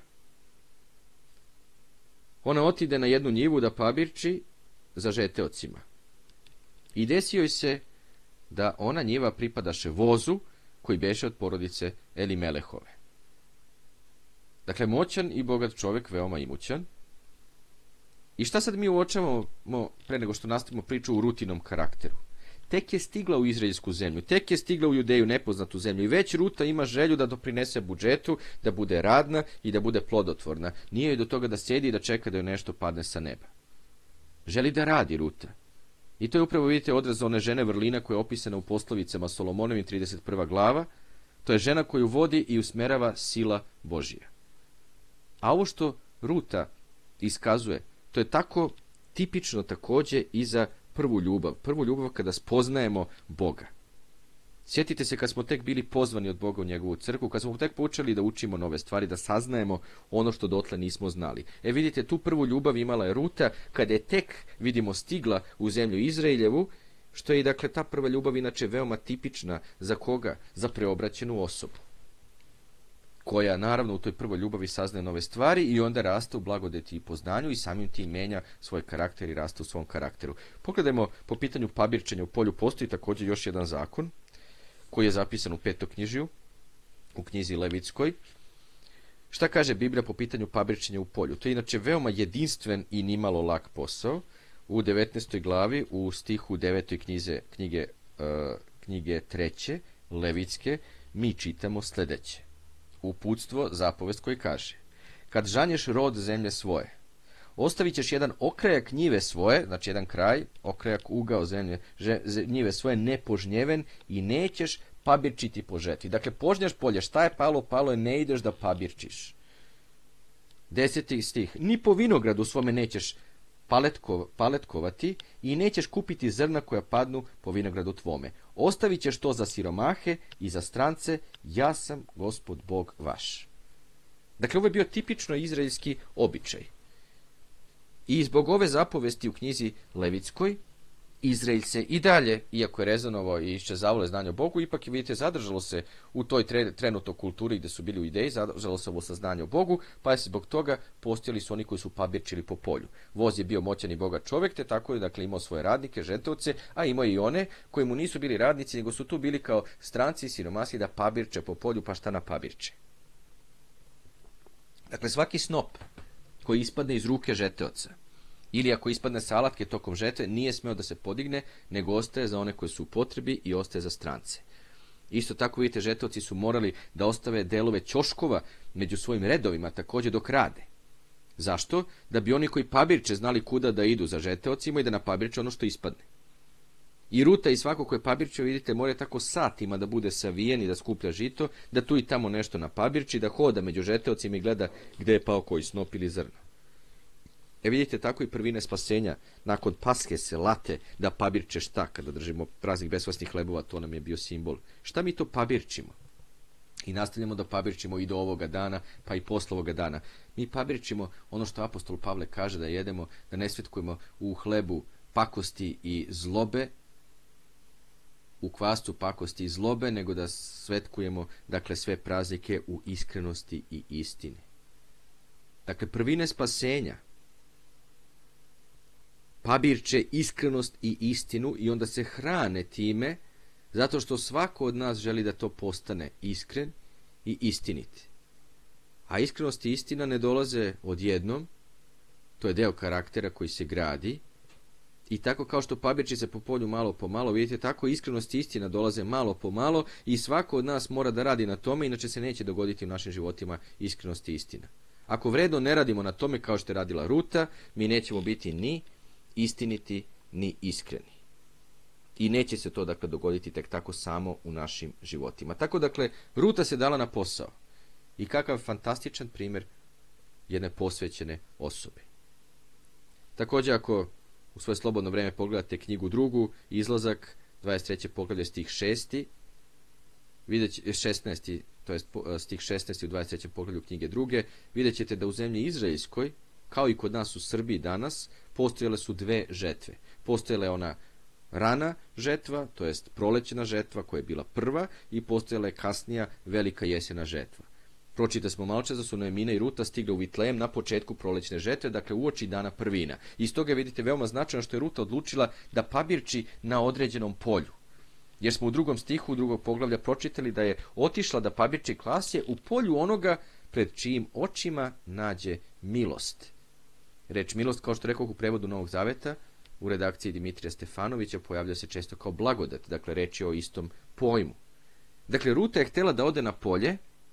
Ona otide na jednu njivu da pabirči za žeteocima. I desio joj se da ona njiva pripadaše vozu koji beše od porodice Elimelehove. Dakle, moćan i bogat čovjek, veoma imućan. I šta sad mi uočavamo pre nego što nastavimo priču u Rutinom karakteru? Tek je stigla u izraelsku zemlju, tek je stigla u Judeju, nepoznatu zemlju, i već Ruta ima želju da doprinese budžetu, da bude radna i da bude plodotvorna. Nije joj do toga da sjedi i da čeka da joj nešto padne sa neba. Želi da radi Ruta. I to je upravo, vidite, odraz one žene vrlina koja je opisana u poslovicama Solomonovim, trideset prva glava. To je žena koju vodi i usmerava sila Božija. A ovo što Ruta iskazuje, to je tako tipično takođe i za prvu ljubav. Prvu ljubav kada spoznajemo Boga. Sjetite se kad smo tek bili pozvani od Boga u njegovu crkvu, kad smo tek počeli da učimo nove stvari, da saznajemo ono što dotle nismo znali. E vidite, tu prvu ljubav imala je Ruta kada je tek, vidimo, stigla u zemlju Izraeljevu, što je i dakle ta prva ljubav inače veoma tipična za koga? Za preobraćenu osobu, koja naravno u toj prvoj ljubavi saznaje nove stvari i onda raste u blagodeti i poznanju i samim tim menja svoj karakter i raste u svom karakteru. Pogledajmo po pitanju pabirčenja u polju, postoji također još jedan zakon koji je zapisan u petoknjižju, u knjizi Levitskoj. Šta kaže Biblija po pitanju pabirčenja u polju? To je inače veoma jedinstven i nimalo lak posao. U devetnaestoj glavi, u stihu devetoj knjize, knjige, uh, knjige treće, Levitske, mi čitamo sljedeće. Uputstvo, zapovest koji kaže: kad žanješ rod zemlje svoje, ostavit ćeš jedan okrajak njive svoje, znači jedan kraj, okrajak ugao zemlje že, njive svoje nepožnjeven i nećeš pabirčiti po žetvi. Dakle, požnjaš polje, šta je palo, palo je, ne ideš da pabirčiš. Deseti stih, ni po vinogradu svome nećeš paletko, paletkovati i nećeš kupiti zrna koja padnu po vinogradu tvome. Ostavit ćeš to za siromahe i za strance, ja sam Gospod Bog vaš. Dakle, ovo je bio tipično izraelski običaj. I zbog ove zapovesti u knjizi Levitskoj, Izrael se i dalje, iako je rezonovao i iščezavalo znanje o Bogu, ipak je, vidite, zadržalo se u toj tre, trenutno kulturi gdje su bili u ideji, zadržalo se ovo saznanje o Bogu, pa je zbog toga postojali su oni koji su pabirčili po polju. Voz je bio moćan i bogat čovjek, te tako je, dakle, imao svoje radnike, žetovce, a imao i one koji mu nisu bili radnici, nego su tu bili kao stranci i siromasi da pabirče po polju, pa šta na pabirče. Dakle, svaki snop koji ispadne iz ruke žeteoca, ili ako ispadne sa alatke tokom žetve, nije smeo da se podigne, nego ostaje za one koji su u potrebi i ostaje za strance. Isto tako, vidite, žetovci su morali da ostave delove ćoškova među svojim redovima, također dok rade. Zašto? Da bi oni koji pabirče znali kuda da idu za žeteocima i da napabirče ono što ispadne. I Ruta i svako ko je pabirčio, vidite, mora tako satima da bude savijen i da skuplja žito, da tu i tamo nešto napabirči, da hoda među žeteocima i gleda gde je pao koji snop ili zrno. E vidite, tako i prvine spasenja, nakon Paske se late da pabirče šta, kada držimo praznik besvasnih hlebova, to nam je bio simbol. Šta mi to pabirčimo? I nastavljamo da pabirčimo i do ovoga dana, pa i posle ovoga dana. Mi pabirčimo ono što apostol Pavle kaže da jedemo, da ne svetkujemo u hlebu pakosti i zlobe, u kvascu pakosti i zlobe, nego da svetkujemo, dakle, sve praznike u iskrenosti i istini. Dakle, prvine spasenja pabirče iskrenost i istinu i onda se hrane time, zato što svako od nas želi da to postane iskren i istinit. A iskrenost i istina ne dolaze odjednom, to je deo karaktera koji se gradi I tako kao što pabirčice po polju malo po malo, vidite, tako iskrenost i istina dolaze malo po malo i svako od nas mora da radi na tome, inače se neće dogoditi u našim životima iskrenost i istina. Ako vredno ne radimo na tome kao što je radila Ruta, mi nećemo biti ni istiniti, ni iskreni. I neće se to, dakle, dogoditi tek tako samo u našim životima. Tako, dakle, Ruta se dala na posao. I kakav fantastičan primjer jedne posvećene osobe. Također, ako u svoje slobodno vrijeme pogledate knjigu drugu, Izlazak, dvadeset treće poglavlje, stih šesti, vidjet ćete, šesnaesti, to je stih šesnaesti u dvadeset trećem poglavlju knjige druge, vidjet ćete da u zemlji Izraelskoj, kao i kod nas u Srbiji danas, postojale su dve žetve. Postojala je ona rana žetva, to jest prolećna žetva koja je bila prva, i postojala je kasnija velika jesena žetva. Pročita smo malo čas da su Noemina i Ruta stigle u Vitlejem na početku prolećne žetve, dakle uoči dana prvina. I iz toga vidite veoma značajno što je Ruta odlučila da pabirči na određenom polju. Jer smo u drugom stihu drugog poglavlja pročitali da je otišla da pabirči klasje u polju onoga pred čijim očima nađe milost. Reč milost, kao što rekao u prevodu Novog Zaveta, u redakciji Dimitrija Stefanovića pojavlja se često kao blagodat, dakle reč je o istom pojmu. Dakle, Ruta je htjela da ode na polje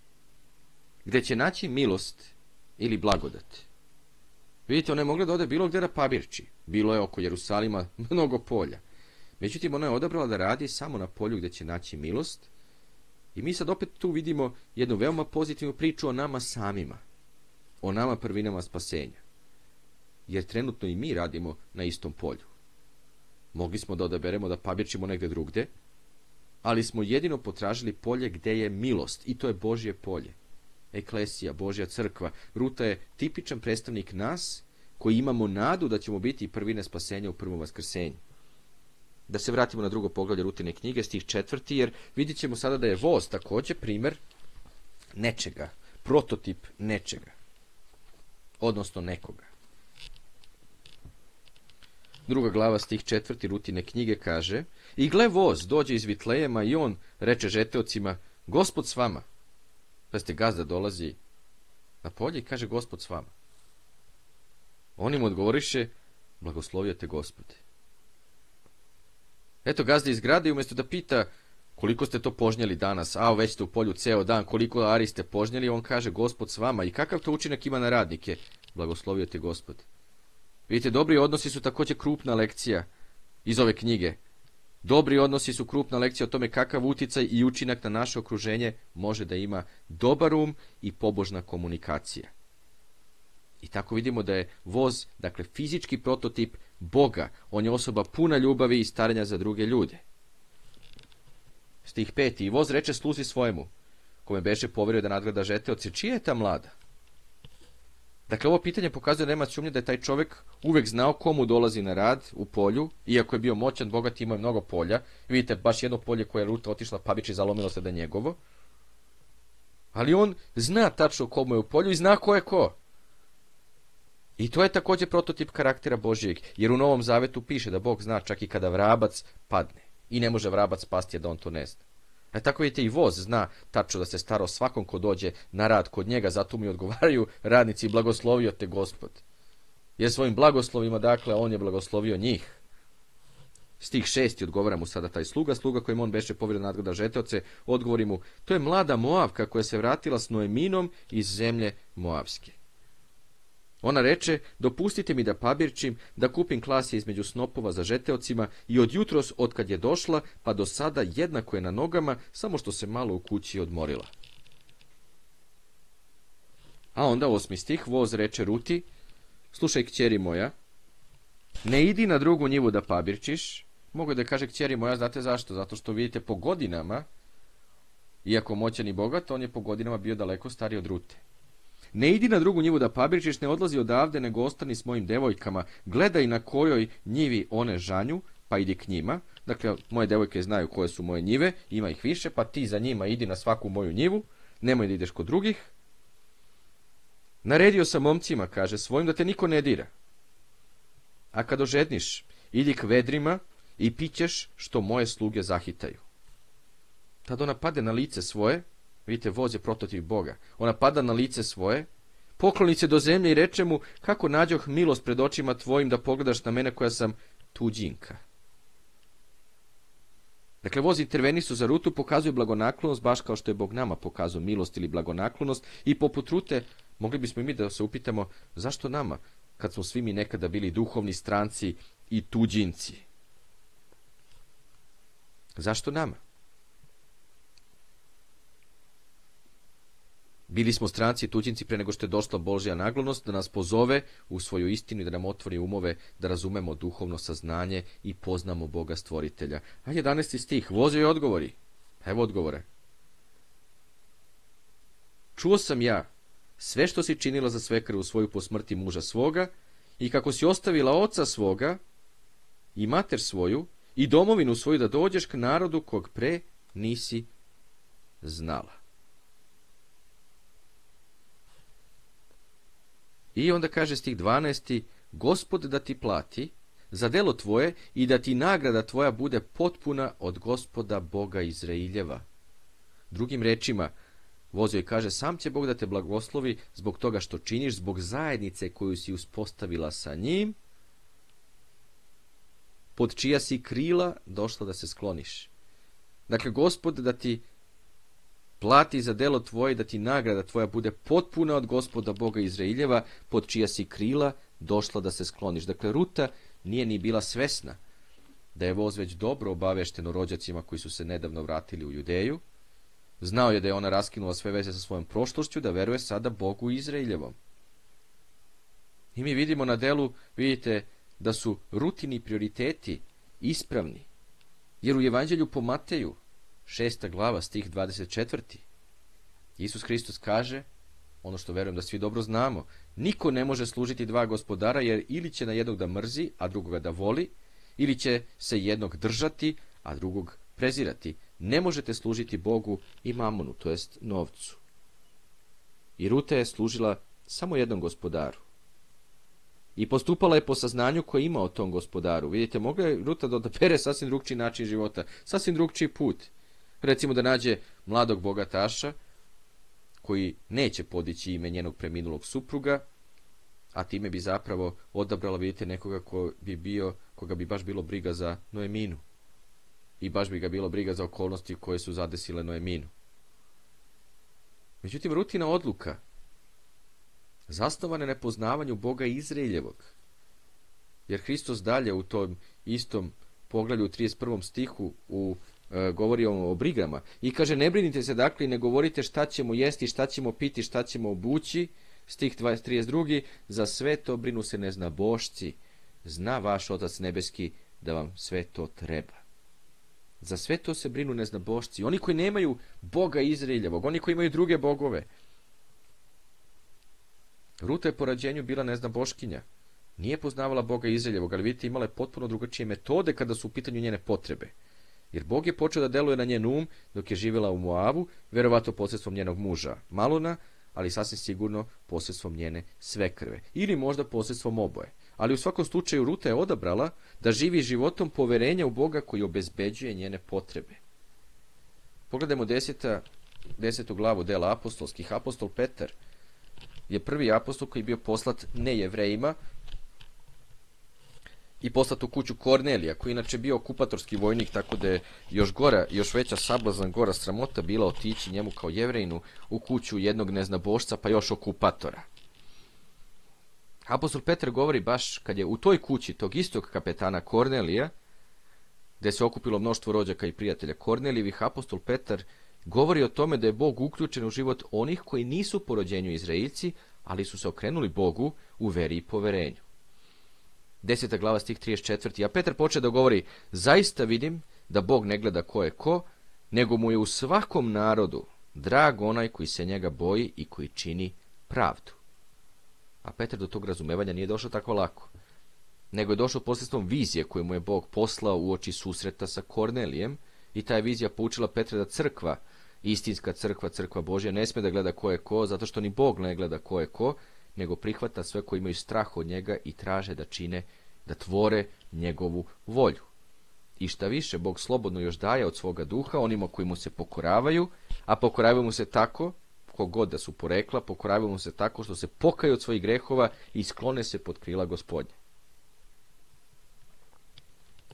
gdje će naći milost ili blagodat. Vidite, ona je mogla da ode bilo gdje da pabirči. Bilo je oko Jerusalima mnogo polja. Međutim, ona je odabrala da radi samo na polju gdje će naći milost. I mi sad opet tu vidimo jednu veoma pozitivnu priču o nama samima. O nama prvinama spasenja. Jer trenutno i mi radimo na istom polju. Mogli smo da odaberemo da pabirčimo negdje drugdje, ali smo jedino potražili polje gdje je milost, i to je Božje polje. Eklesija, Božja crkva. Ruta je tipičan predstavnik nas koji imamo nadu da ćemo biti prvine spasenja u prvom vaskrsenju. Da se vratimo na drugo poglavlje Rutine knjige, stih četvrti, jer vidjet ćemo sada da je voz također primjer nečega, prototip nečega, odnosno nekoga. Druga glava, stih četvrti Rutine knjige kaže: I gle, voz dođe iz Vitlejema i on reče žeteocima: Gospod s vama. Pazite, gazda dolazi na polje i kaže: Gospod s vama. On im odgovoriše: Blagoslovio te Gospode. Eto, gazda iz grada i umjesto da pita koliko ste to požnjeli danas, a već ste u polju ceo dan, koliko ari ste požnjeli, on kaže: Gospod s vama. I kakav to učinak ima na radnike? Blagoslovio te Gospod. Vidite, dobri odnosi su također krupna lekcija iz ove knjige. Dobri odnosi su krupna lekcija o tome kakav utjecaj i učinak na naše okruženje može da ima dobar um i pobožna komunikacija. I tako vidimo da je voz, dakle, fizički prototip Boga. On je osoba puna ljubavi i starenja za druge ljude. Stih peti. I voz reče sluzi svojemu, kome beše poverio da nadgleda žeteoce: čija je ta mlada? Dakle, ovo pitanje pokazuje da nema sumnje da je taj čovjek uvek znao komu dolazi na rad u polju, iako je bio moćan, bogat, imao je mnogo polja. Vidite, baš jedno polje koje je Ruta otišla pabirči, zalomilo se da je njegovo. Ali on zna tačno komu je u polju i zna ko je ko. I to je također prototip karaktera Božijeg, jer u Novom Zavetu piše da Bog zna čak i kada vrabac padne. I ne može vrabac spasti, a da on to ne zna. E tako vidite, i voz zna tačno da se stara o svakom ko dođe na rad kod njega, zato mu i odgovaraju radnici: Blagoslovio te Gospod. Jer svojim blagoslovima, dakle, on je blagoslovio njih. Stih šesti odgovara mu sada taj sluga, sluga kojim on beše poverio da nadgleda žeteoce, odgovori mu: to je mlada Moavka koja se vratila s Noeminom iz zemlje Moavske. Ona reče: dopustite mi da pabirčim, da kupim klasje između snopova za žeteocima, i od jutros, otkad je došla, pa do sada jednako je na nogama, samo što se malo u kući odmorila. A onda osmi stih, voz reče Ruti: slušaj, kćeri moja, ne idi na drugu njivu da pabirčiš. Mogu da kaže kćeri moja, znate zašto? Zato što vidite, po godinama, iako moćan i bogat, on je po godinama bio daleko stariji od Rute. Ne idi na drugu njivu da pabirčiš, ne odlazi odavde, nego ostani s mojim devojkama. Gledaj na kojoj njivi one žanju, pa idi k njima. Dakle, moje devojke znaju koje su moje njive, ima ih više, pa ti za njima idi na svaku moju njivu, nemoj da ideš kod drugih. Naredio sam momcima, kaže, svojim da te niko ne dira. A kad ožedniš, idi k vedrima i pićeš što moje sluge zahitaju. Tad ona pade na lice svoje. Vidite, voz je prototip Boga. Ona pada na lice svoje, pokloni se do zemlje i reče mu: kako nađoh milost pred očima tvojim da pogledaš na mene koja sam tuđinka. Dakle, voz intervenisu za Rutu pokazuje blagonaklonost, baš kao što je Bog nama pokazao milost ili blagonaklonost. I poput Rute, mogli bismo i mi da se upitamo, zašto nama, kad smo svi mi nekada bili duhovni stranci i tuđinci? Zašto nama? Bili smo stranci i tuđinci pre nego što je došla Božja naglonost da nas pozove u svoju istinu i da nam otvori umove da razumemo duhovno saznanje i poznamo Boga stvoritelja. A jedanaesti stih, voze i odgovori. Evo odgovore. Čuo sam ja sve što si činila za svekru svoju po smrti muža svoga i kako si ostavila oca svoga i mater svoju i domovinu svoju da dođeš k narodu kog pre nisi znala. I onda kaže stih dvanaesti, Gospod da ti plati za delo tvoje i da ti nagrada tvoja bude potpuna od Gospoda Boga Izraeljeva. Drugim rečima, vozo i kaže, sam će Bog da te blagoslovi zbog toga što činiš, zbog zajednice koju si uspostavila sa njim, pod čija si krila došla da se skloniš. Dakle, Gospod da ti plati za delo tvoje i da ti nagrada tvoja bude potpuna od Gospoda Boga Izraeljeva, pod čija si krila došla da se skloniš. Dakle, Ruta nije ni bila svesna da je voz već dobro obavešten o rođacima koji su se nedavno vratili u Judeju. Znao je da je ona raskinula sve veze sa svojom prošlošću, da veruje sada Bogu Izraeljevom. I mi vidimo na delu, vidite, da su Rutini prioriteti ispravni. Jer u Evanđelju po Mateju, šesta glava, stih dvadeset četvrti. Isus Hristos kaže, ono što verujem da svi dobro znamo, niko ne može služiti dva gospodara, jer ili će na jednog da mrzi, a drugoga da voli, ili će se jednog držati, a drugog prezirati. Ne možete služiti Bogu i mamonu, to jest novcu. I Ruta je služila samo jednom gospodaru. I postupala je po saznanju koje ima o tom gospodaru. Vidite, mogla je Ruta da odabere sasvim drugčiji način života, sasvim drugčiji put. Recimo da nađe mladog bogataša koji neće podići ime njenog preminulog supruga, a time bi zapravo odabrala, vidite, nekoga ko bi bio, koga bi baš bilo briga za Noeminu. I baš bi ga bilo briga za okolnosti koje su zadesile Noeminu. Međutim, Rutina odluka zasnovana je na poznavanju Boga Izraeljevog. Jer Hristos dalje u tom istom poglavlju u trideset prvom stihu u e, govori o, o brigama i kaže, ne brinite se dakle i ne govorite šta ćemo jesti, šta ćemo piti, šta ćemo obući. Stih trideset drugi. Za sve to brinu se neznabošci. Zna vaš Otac nebeski da vam sve to treba. Za sve to se brinu neznabošci. Oni koji nemaju Boga Izraeljevog, oni koji imaju druge bogove. Ruta je po rađenju bila neznaboškinja. Nije poznavala Boga Izraeljevog, ali vidite, imala je potpuno drugačije metode kada su u pitanju njene potrebe. Jer Bog je počeo da deluje na njen um dok je živjela u Moavu, verovatno posredstvom njenog muža Malona, ali sasvim sigurno posredstvom njene svekrve. Ili možda posredstvom oboje. Ali u svakom slučaju Ruta je odabrala da živi životom poverenja u Boga koji obezbeđuje njene potrebe. Pogledajmo deseta, desetu glavu dela apostolskih. Apostol Petar je prvi apostol koji je bio poslat nejevrejima i poslat u kuću Kornelija, koji inače bio okupatorski vojnik, tako da je još gora, još veća sablazan, gora sramota bila otići njemu kao jevrejinu u kuću jednog neznabošca, pa još okupatora. Apostol Petar govori baš kad je u toj kući tog istog kapetana Kornelija, gde se okupilo mnoštvo rođaka i prijatelja Kornelijevih, apostol Petar govori o tome da je Bog uključen u život onih koji nisu po rođenju Izraeljci, ali su se okrenuli Bogu u veri i poverenju. Deseta glava stih trideset četvrti. A Petar počeo da govori, zaista vidim da Bog ne gleda ko je ko, nego mu je u svakom narodu drag onaj koji se njega boji i koji čini pravdu. A Petar do tog razumevanja nije došao tako lako, nego je došao posredstvom vizije koju mu je Bog poslao uoči susreta sa Kornelijem, i ta je vizija poučila Petra da crkva, istinska crkva, crkva Božja, ne sme da gleda ko je ko, zato što ni Bog ne gleda ko je ko, nego prihvata sve koji imaju strah od njega i traže da čine, da tvore njegovu volju. I šta više, Bog slobodno još daje od svoga duha onima koji mu se pokoravaju, a pokoravaju mu se tako, kogod da su porekla, pokoravaju mu se tako što se pokaju od svojih grehova i sklone se pod krila Gospodnje.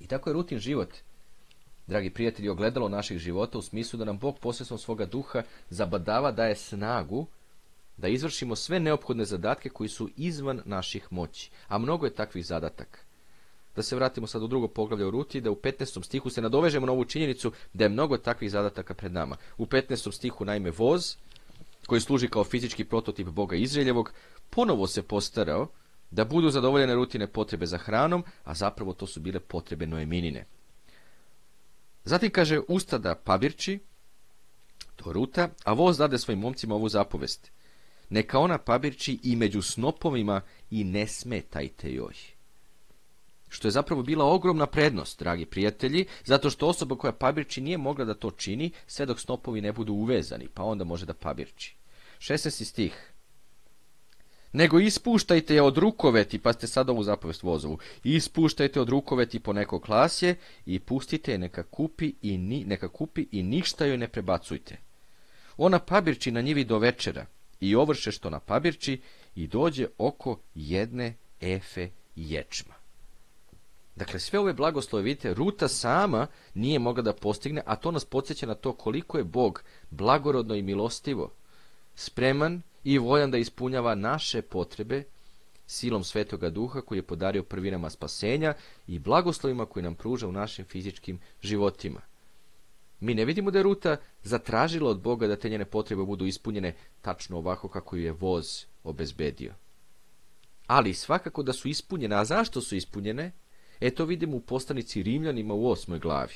I tako je Rutin život, dragi prijatelji, ogledalo naših života u smislu da nam Bog posredstvom svoga duha zabadava, daje snagu da izvršimo sve neophodne zadatke koji su izvan naših moći. A mnogo je takvih zadataka. Da se vratimo sad u drugo poglavlje o Ruti, da u petnaestom stihu se nadovežemo na ovu činjenicu da je mnogo takvih zadataka pred nama. U petnaestom stihu, naime, voz, koji služi kao fizički prototip Boga Izraeljevog, ponovo se postarao da budu zadovoljene Rutine potrebe za hranom, a zapravo to su bile potrebe Noeminine. Zatim kaže, ustada pabirči, to Ruta, a voz dade svojim momcima ovu zapovest. Neka ona pabirči i među snopovima i ne smetajte joj. Što je zapravo bila ogromna prednost, dragi prijatelji, zato što osoba koja pabirči nije mogla da to čini sve dok snopovi ne budu uvezani, pa onda može da pabirči. šesnaesti stih. Nego ispuštajte je od rukoveti, pa ste sad ovu zapovest vozovu, ispuštajte od rukoveti po neko klasje i pustite je neka kupi i, ni, neka kupi i ništa joj ne prebacujte. Ona pabirči na njivi do večera i ovrše što na pabirči i dođe oko jedne efe ječma. Dakle, sve ove blagoslove, vidite, Ruta sama nije mogla da postigne, a to nas podsjeća na to koliko je Bog blagorodno i milostivo, spreman i voljan da ispunjava naše potrebe silom Svetoga Duha koji je podario prvinama spasenja i blagoslovima koji nam pruža u našim fizičkim životima. Mi ne vidimo da je Ruta zatražila od Boga da te njene potrebe budu ispunjene tačno ovako kako ju je voz obezbedio. Ali svakako da su ispunjene. A zašto su ispunjene? E to vidimo u poslanici Rimljanima u osmoj glavi,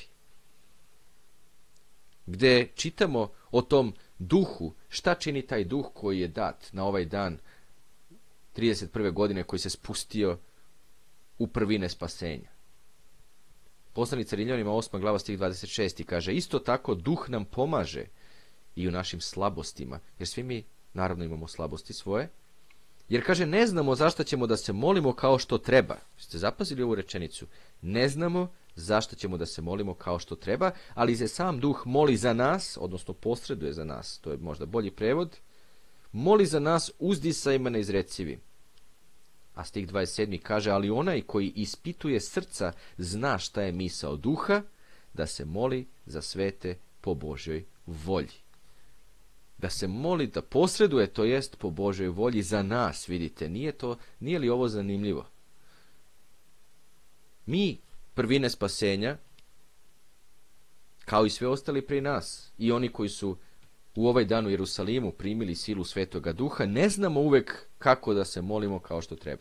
gde čitamo o tom duhu, šta čini taj duh koji je dat na ovaj dan trideset prve godine, koji se spustio u prvine spasenja. Poslanica Rimljanima osma glava stih dvadeset šest kaže, isto tako duh nam pomaže i u našim slabostima, jer svi mi naravno imamo slabosti svoje, jer kaže, ne znamo zašto ćemo da se molimo kao što treba. Ste zapazili ovu rečenicu? Ne znamo zašto ćemo da se molimo kao što treba, ali se sam duh moli za nas, odnosno posreduje za nas, to je možda bolji prevod, moli za nas uzdisajima neizrecivim. A stih dvadeset sedmi kaže, ali onaj koji ispituje srca zna šta je misao duha, da se moli za svete po Božjoj volji. Da se moli, da posreduje, to jest po Božjoj volji za nas, vidite, nije to, nije li ovo zanimljivo? Mi, prvine spasenja, kao i sve ostali prije nas, i oni koji su u ovaj dan u Jerusalimu primili silu Svetoga Duha, ne znamo uvek kako da se molimo kao što treba.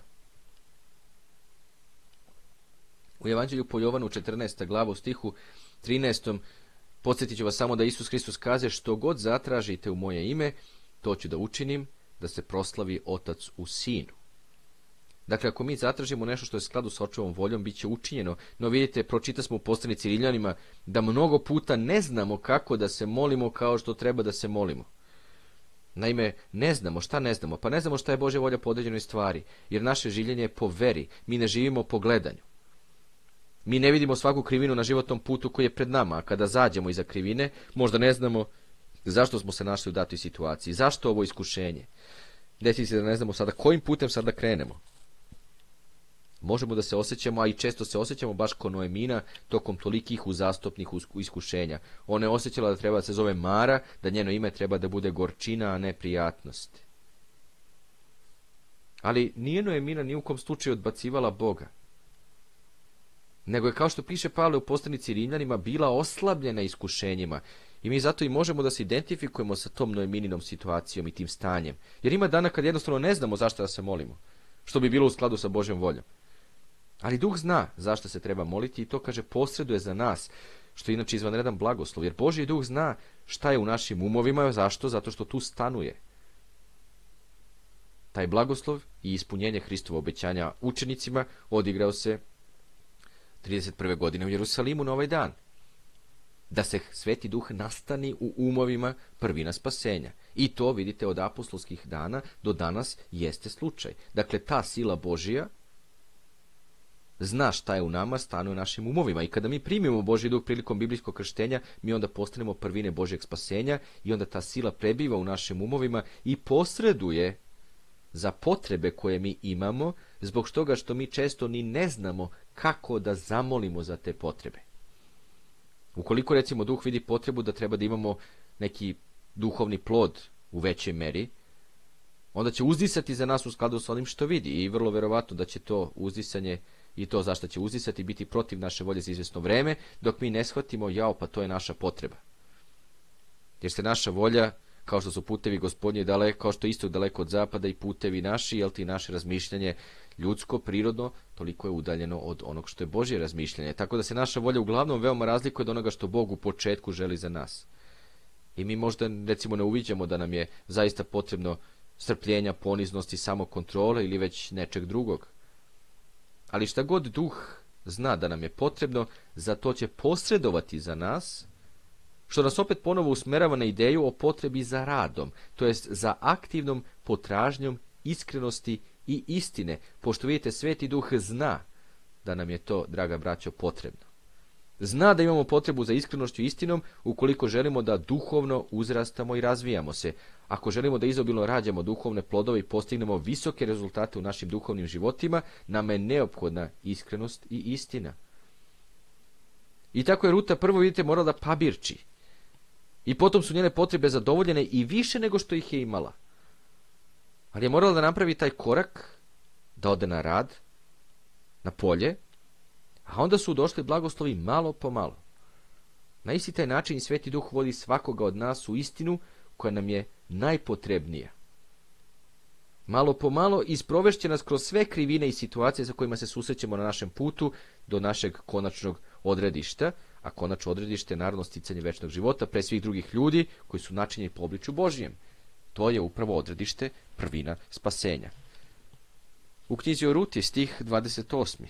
U Evanđelju po Jovanu četrnaesta glava u stihu trinaestom podsjetit ću vas samo da Isus Hristos kaže, što god zatražite u moje ime, to ću da učinim, da se proslavi Otac u Sinu. Dakle, ako mi zatražimo nešto što je u skladu sa Očevom voljom, bit će učinjeno. No vidite, pročita smo u poslanici Rimljanima da mnogo puta ne znamo kako da se molimo kao što treba da se molimo. Naime, ne znamo. Šta ne znamo? Pa ne znamo šta je Božja volja po određenoj stvari, jer naše življenje je po veri. Mi ne živimo po gledanju. Mi ne vidimo svaku krivinu na životnom putu koji je pred nama, a kada zađemo iza krivine, možda ne znamo zašto smo se našli u datoj situaciji, zašto ovo iskušenje. Desi se da ne znamo sada kojim putem sada krenemo. Možemo da se osjećamo, a i često se osjećamo baš kao Noemina tokom tolikih uzastopnih iskušenja. Ona je osjećala da treba da se zove Mara, da njeno ime treba da bude gorčina, a ne prijatnost. Ali nije Noemina ni u kom slučaju odbacivala Boga, nego je, kao što piše Pavle u poslanici Rimljanima, bila oslabljena iskušenjima. I mi zato i možemo da se identifikujemo sa tom Noemininom situacijom i tim stanjem. Jer ima dana kad jednostavno ne znamo zašto da se molimo, što bi bilo u skladu sa Božjom voljom. Ali Duh zna zašto se treba moliti i to, kaže, posreduje za nas, što je inače izvanredan blagoslov. Jer Božji Duh zna šta je u našim umovima. Zašto? Zato što tu stanuje. Taj blagoslov i ispunjenje Hristova obećanja učenicima odigrao se trideset prve godine u Jerusalimu na ovaj dan. Da se Sveti Duh nastani u umovima prvina spasenja. I to, vidite, od apostolskih dana do danas jeste slučaj. Dakle, ta sila Božija zna šta je u nama, stanuje u našim umovima. I kada mi primimo Božji Duh prilikom biblijskog krštenja, mi onda postanemo prvine Božjeg spasenja i onda ta sila prebiva u našim umovima i posreduje za potrebe koje mi imamo, zbog toga što mi često ni ne znamo kako da zamolimo za te potrebe. Ukoliko recimo duh vidi potrebu da treba da imamo neki duhovni plod u većoj meri, onda će uzdisati za nas u skladu sa onim što vidi i vrlo verovatno da će to uzdisanje i to zašto će uzdisati biti protiv naše volje za izvjesno vreme, dok mi ne shvatimo, jao, pa to je naša potreba. Jer se naša volja, kao što su putevi Gospodnji daleko, kao što je istog daleko od zapada i putevi naši, jel ti naše razmišljanje ljudsko, prirodno, toliko je udaljeno od onog što je Božje razmišljanje. Tako da se naša volja uglavnom veoma razlikuje od onoga što Bog u početku želi za nas. I mi možda, recimo, ne uviđamo da nam je zaista potrebno strpljenja, poniznosti, samokontrole ili već nečeg drugog. Ali šta god duh zna da nam je potrebno, za to će posredovati za nas, što nas opet ponovo usmerava na ideju o potrebi za radom, to jest za aktivnom potražnjom iskrenosti i istine, pošto vidite, Sveti Duh zna da nam je to, draga braćo, potrebno. Zna da imamo potrebu za iskrenošću i istinom ukoliko želimo da duhovno uzrastamo i razvijamo se. Ako želimo da izobilno rađamo duhovne plodove i postignemo visoke rezultate u našim duhovnim životima, nama je neophodna iskrenost i istina. I tako je Ruta prvo, vidite, morala da pabirči. I potom su njene potrebe zadovoljene i više nego što ih je imala. Ali je morala da napravi taj korak, da ode na rad, na polje, a onda su došli blagoslovi malo po malo. Na isti taj način Sveti Duh vodi svakoga od nas u istinu koja nam je najpotrebnija. Malo po malo isprovešće nas kroz sve krivine i situacije sa kojima se susrećemo na našem putu do našeg konačnog odredišta, a konačno odredište je naravno sticanje večnog života pre svih drugih ljudi koji su načinjeni po obličju Božjem. To je upravo odredište, prvina spasenja. U knjizi o Ruti, stih dvadeset osmi.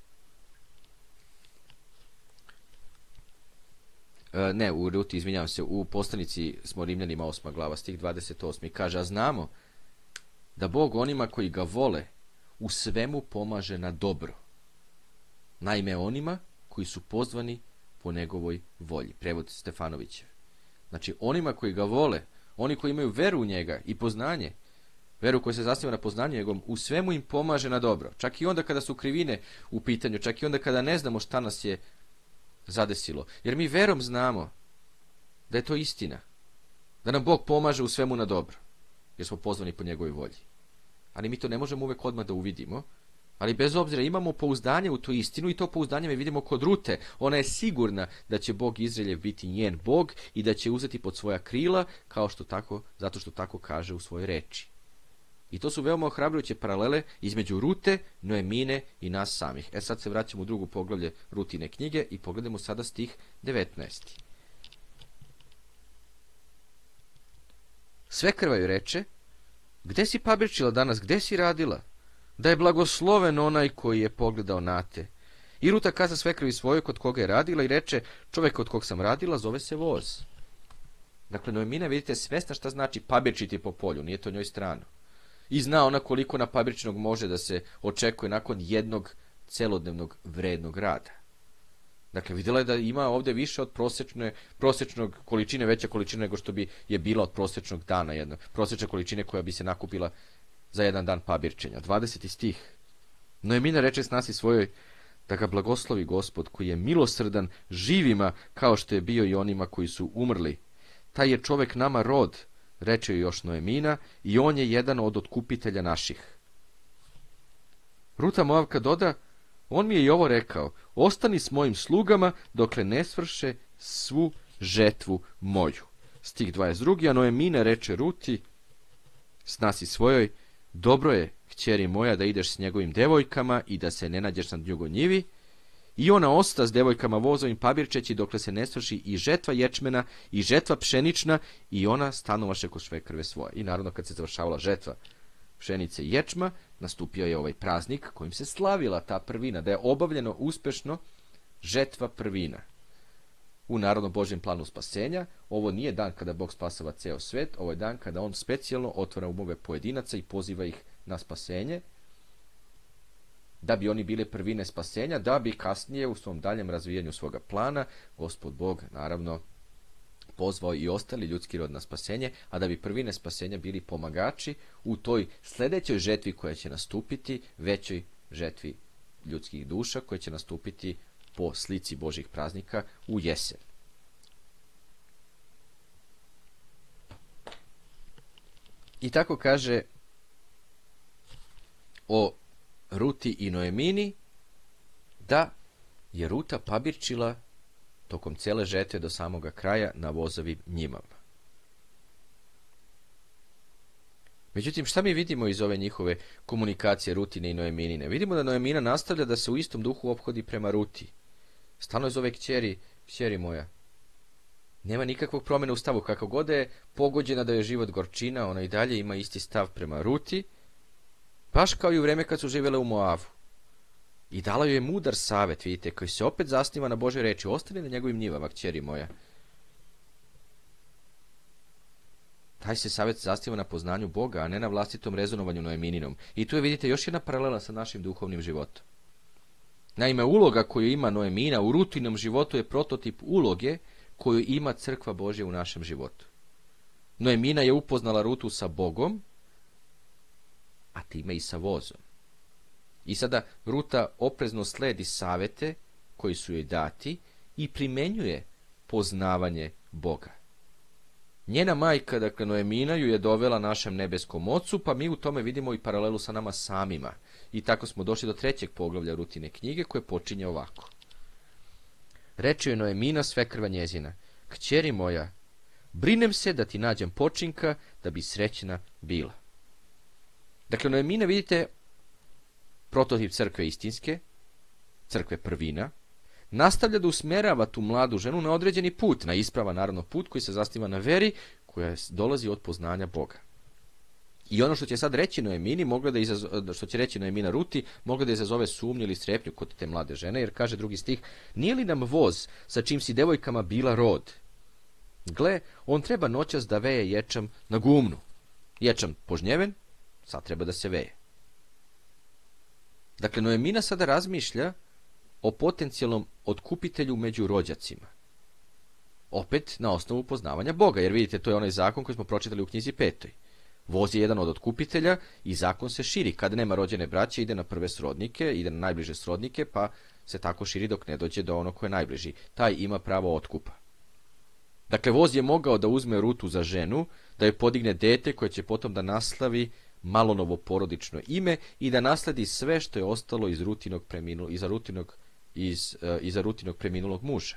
E, ne, u Ruti, izvinjavam se, u Poslanici smo Rimljanima osma glava, stih dvadeset osmi. Kaže, a znamo da Bog onima koji ga vole u svemu pomaže na dobro. Naime, onima koji su pozvani po njegovoj volji. Prevod Stefanovićev. Znači, onima koji ga vole, oni koji imaju veru u njega i poznanje, veru koja se zasniva na poznanju njegovom, u svemu im pomaže na dobro. Čak i onda kada su krivine u pitanju, čak i onda kada ne znamo šta nas je zadesilo. Jer mi verom znamo da je to istina. Da nam Bog pomaže u svemu na dobro. Jer smo pozvani po njegovoj volji. Ali mi to ne možemo uvek odmah da uvidimo. Ali bez obzira imamo pouzdanje u tu istinu i to pouzdanje mi vidimo kod Rute. Ona je sigurna da će Bog Izraeljev biti njen Bog i da će uzeti pod svoja krila, kao što tako, zato što tako kaže u svojoj reči. I to su veoma ohrabrujuće paralele između Rute, Noemine i nas samih. E sad se vraćamo u drugu poglavlje Rutine knjige i pogledamo sada stih devetnaesti. Svekrva joj reče, gde si pabirčila danas, gde si radila? Da je blagosloven onaj koji je pogledao na te. I Ruta kaza svekrvi svojoj kod koga je radila i reče, čovjek kod kog sam radila zove se Voz. Dakle, Noemina, vidite, svesna šta znači pabirčiti po polju, nije to njoj strano. I zna ona koliko na pabirčinog može da se očekuje nakon jednog celodnevnog vrednog rada. Dakle, vidjela je da ima ovdje više od prosječne, prosječnog količine, veća količina nego što bi je bila od prosječnog dana, jedna prosječna količine koja bi se nakupila za jedan dan pabirčenja. dvadeseti stih. Noemina reče snasi svojoj, da ga blagoslovi Gospod koji je milosrdan živima kao što je bio i onima koji su umrli. Taj je čovek nama rod, reče još Noemina, i on je jedan od otkupitelja naših. Ruta Moavka doda, on mi je i ovo rekao, ostani s mojim slugama dokle ne svrše svu žetvu moju. Stih dvadeset drugi. A Noemina reče Ruti, snasi svojoj, dobro je, kćeri moja, da ideš s njegovim devojkama i da se ne nađeš na njugonjivi. I ona osta s devojkama vozovim pabirčeći dokle se ne svrši i žetva ječmena i žetva pšenična i ona stanovaše kod svekrve svoje. I naravno kad se završavala žetva pšenice i ječma, nastupio je ovaj praznik kojim se slavila ta prvina, da je obavljeno uspešno žetva prvina. U narodno Božjem planu spasenja, ovo nije dan kada Bog spasava ceo svet, ovo je dan kada on specijalno otvara umove pojedinaca i poziva ih na spasenje, da bi oni bile prvine spasenja, da bi kasnije u svom daljem razvijanju svoga plana Gospod Bog naravno pozvao i ostali ljudski rod na spasenje, a da bi prvine spasenja bili pomagači u toj sljedećoj žetvi koja će nastupiti, većoj žetvi ljudskih duša koje će nastupiti po slici Božih praznika u jesen. I tako kaže o Ruti i Noemini da je Ruta pabirčila tokom cele žetve do samoga kraja na vozovim njimama. Međutim, šta mi vidimo iz ove njihove komunikacije Rutine i Noeminine? Vidimo da Noemina nastavlja da se u istom duhu ophodi prema Ruti. Stalno je zove kćeri, kćeri moja. Nema nikakvog promjena u stavu. Kako god je pogođena da je život gorčina, ona i dalje ima isti stav prema Ruti, baš kao i u vreme kad su živjele u Moavu. I dala joj je mudar savjet, vidite, koji se opet zasniva na Božoj reči. Ostani na njegovim njivama, kćeri moja. Taj se savjet zasniva na poznanju Boga, a ne na vlastitom rezonovanju Noemininom. I tu je, vidite, još jedna paralela sa našim duhovnim životom. Naime, uloga koju ima Noemina u Rutinom životu je prototip uloge koju ima crkva Božja u našem životu. Noemina je upoznala Rutu sa Bogom, a time i sa vozom. I sada Ruta oprezno sledi savete koji su joj dati i primenjuje poznavanje Boga. Njena majka, dakle Noemina, ju je dovela našem nebeskom ocu, pa mi u tome vidimo i paralelu sa nama samima. I tako smo došli do trećeg poglavlja Rutine knjige, koje počinje ovako. Reče je Noemina, svekrva njezina: kćeri moja, brinem se da ti nađem počinka, da bi srećna bila. Dakle, Noemina, vidite, prototip crkve istinske, crkve prvina, nastavlja da usmerava tu mladu ženu na određeni put, na ispravan naravno put koji se zasniva na veri, koja dolazi od poznanja Boga. I ono što će sad reći Noemini, mogla da izazove, što će reći Noemina Ruti, mogla da izazove sumnju ili strepnju kod te mlade žene, jer kaže drugi stih: nije li nam voz sa čim si devojkama bila rod? Gle, on treba noćas da veje ječam na gumnu. Ječam požnjeven, sad treba da se veje. Dakle, Noemina sada razmišlja o potencijalnom otkupitelju među rođacima. Opet na osnovu poznavanja Boga, jer vidite, to je onaj zakon koji smo pročitali u knjizi petoj. Voz je jedan od otkupitelja i zakon se širi. Kad nema rođene braće, ide na prve srodnike, ide na najbliže srodnike, pa se tako širi dok ne dođe do onog koje je najbliži. Taj ima pravo otkupa. Dakle, voz je mogao da uzme Rutu za ženu, da joj podigne dete koje će potom da naslavi malonovo porodično ime i da nasledi sve što je ostalo iz Rutinog preminulog, iza Rutinog, iz, uh, iza Rutinog preminulog muža.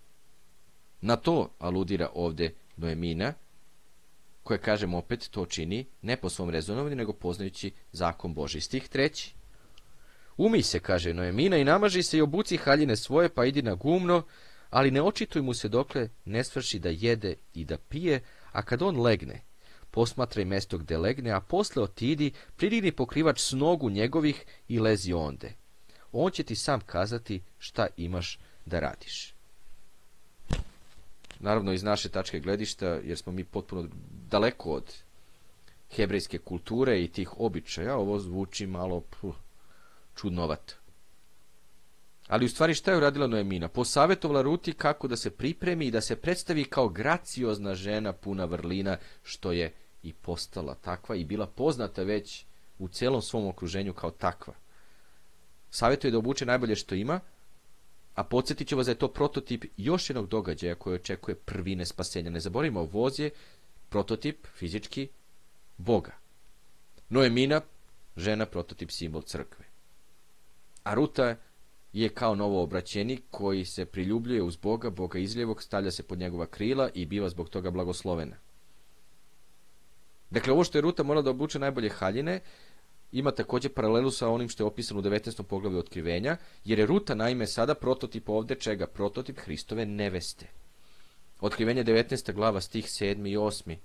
Na to aludira ovdje Noemina, koja, kažem opet, to čini ne po svom rezonovanju, nego poznajući zakon Božji. Stih treći. Umij se, kaže Noemina, i namaži se i obuci haljine svoje, pa idi na gumno, ali ne očituj mu se dokle ne svrši da jede i da pije, a kad on legne, posmatraj mesto gde legne, a posle otidi, pridigni pokrivač s nogu njegovih i lezi onde. On će ti sam kazati šta imaš da radiš. Naravno, iz naše tačke gledišta, jer smo mi potpuno daleko od hebrejske kulture i tih običaja, ovo zvuči malo puh, čudnovato. Ali u stvari šta je uradila Noemina? Posavetovala Ruti kako da se pripremi i da se predstavi kao graciozna žena puna vrlina, što je i postala takva i bila poznata već u celom svom okruženju kao takva. Savjetuje da obuče najbolje što ima, a podsjetit ću vas da je to prototip još jednog događaja koji očekuje prvine spasenja. Ne zaboravimo, voz je prototip fizički Boga. Noemina, žena, prototip, simbol crkve. A Ruta je kao novo obraćenik koji se priljubljuje uz Boga, Boga izljevog, stavlja se pod njegova krila i biva zbog toga blagoslovena. Dakle, ovo što je Ruta morala da obuče najbolje haljine, ima također paralelu sa onim što je opisano u devetnaestom poglavlju Otkrivenja, jer je Ruta naime sada prototip ovdje čega? Prototip Hristove neveste. Otkrivenje devetnaesta glava, stih sedmi i osmi.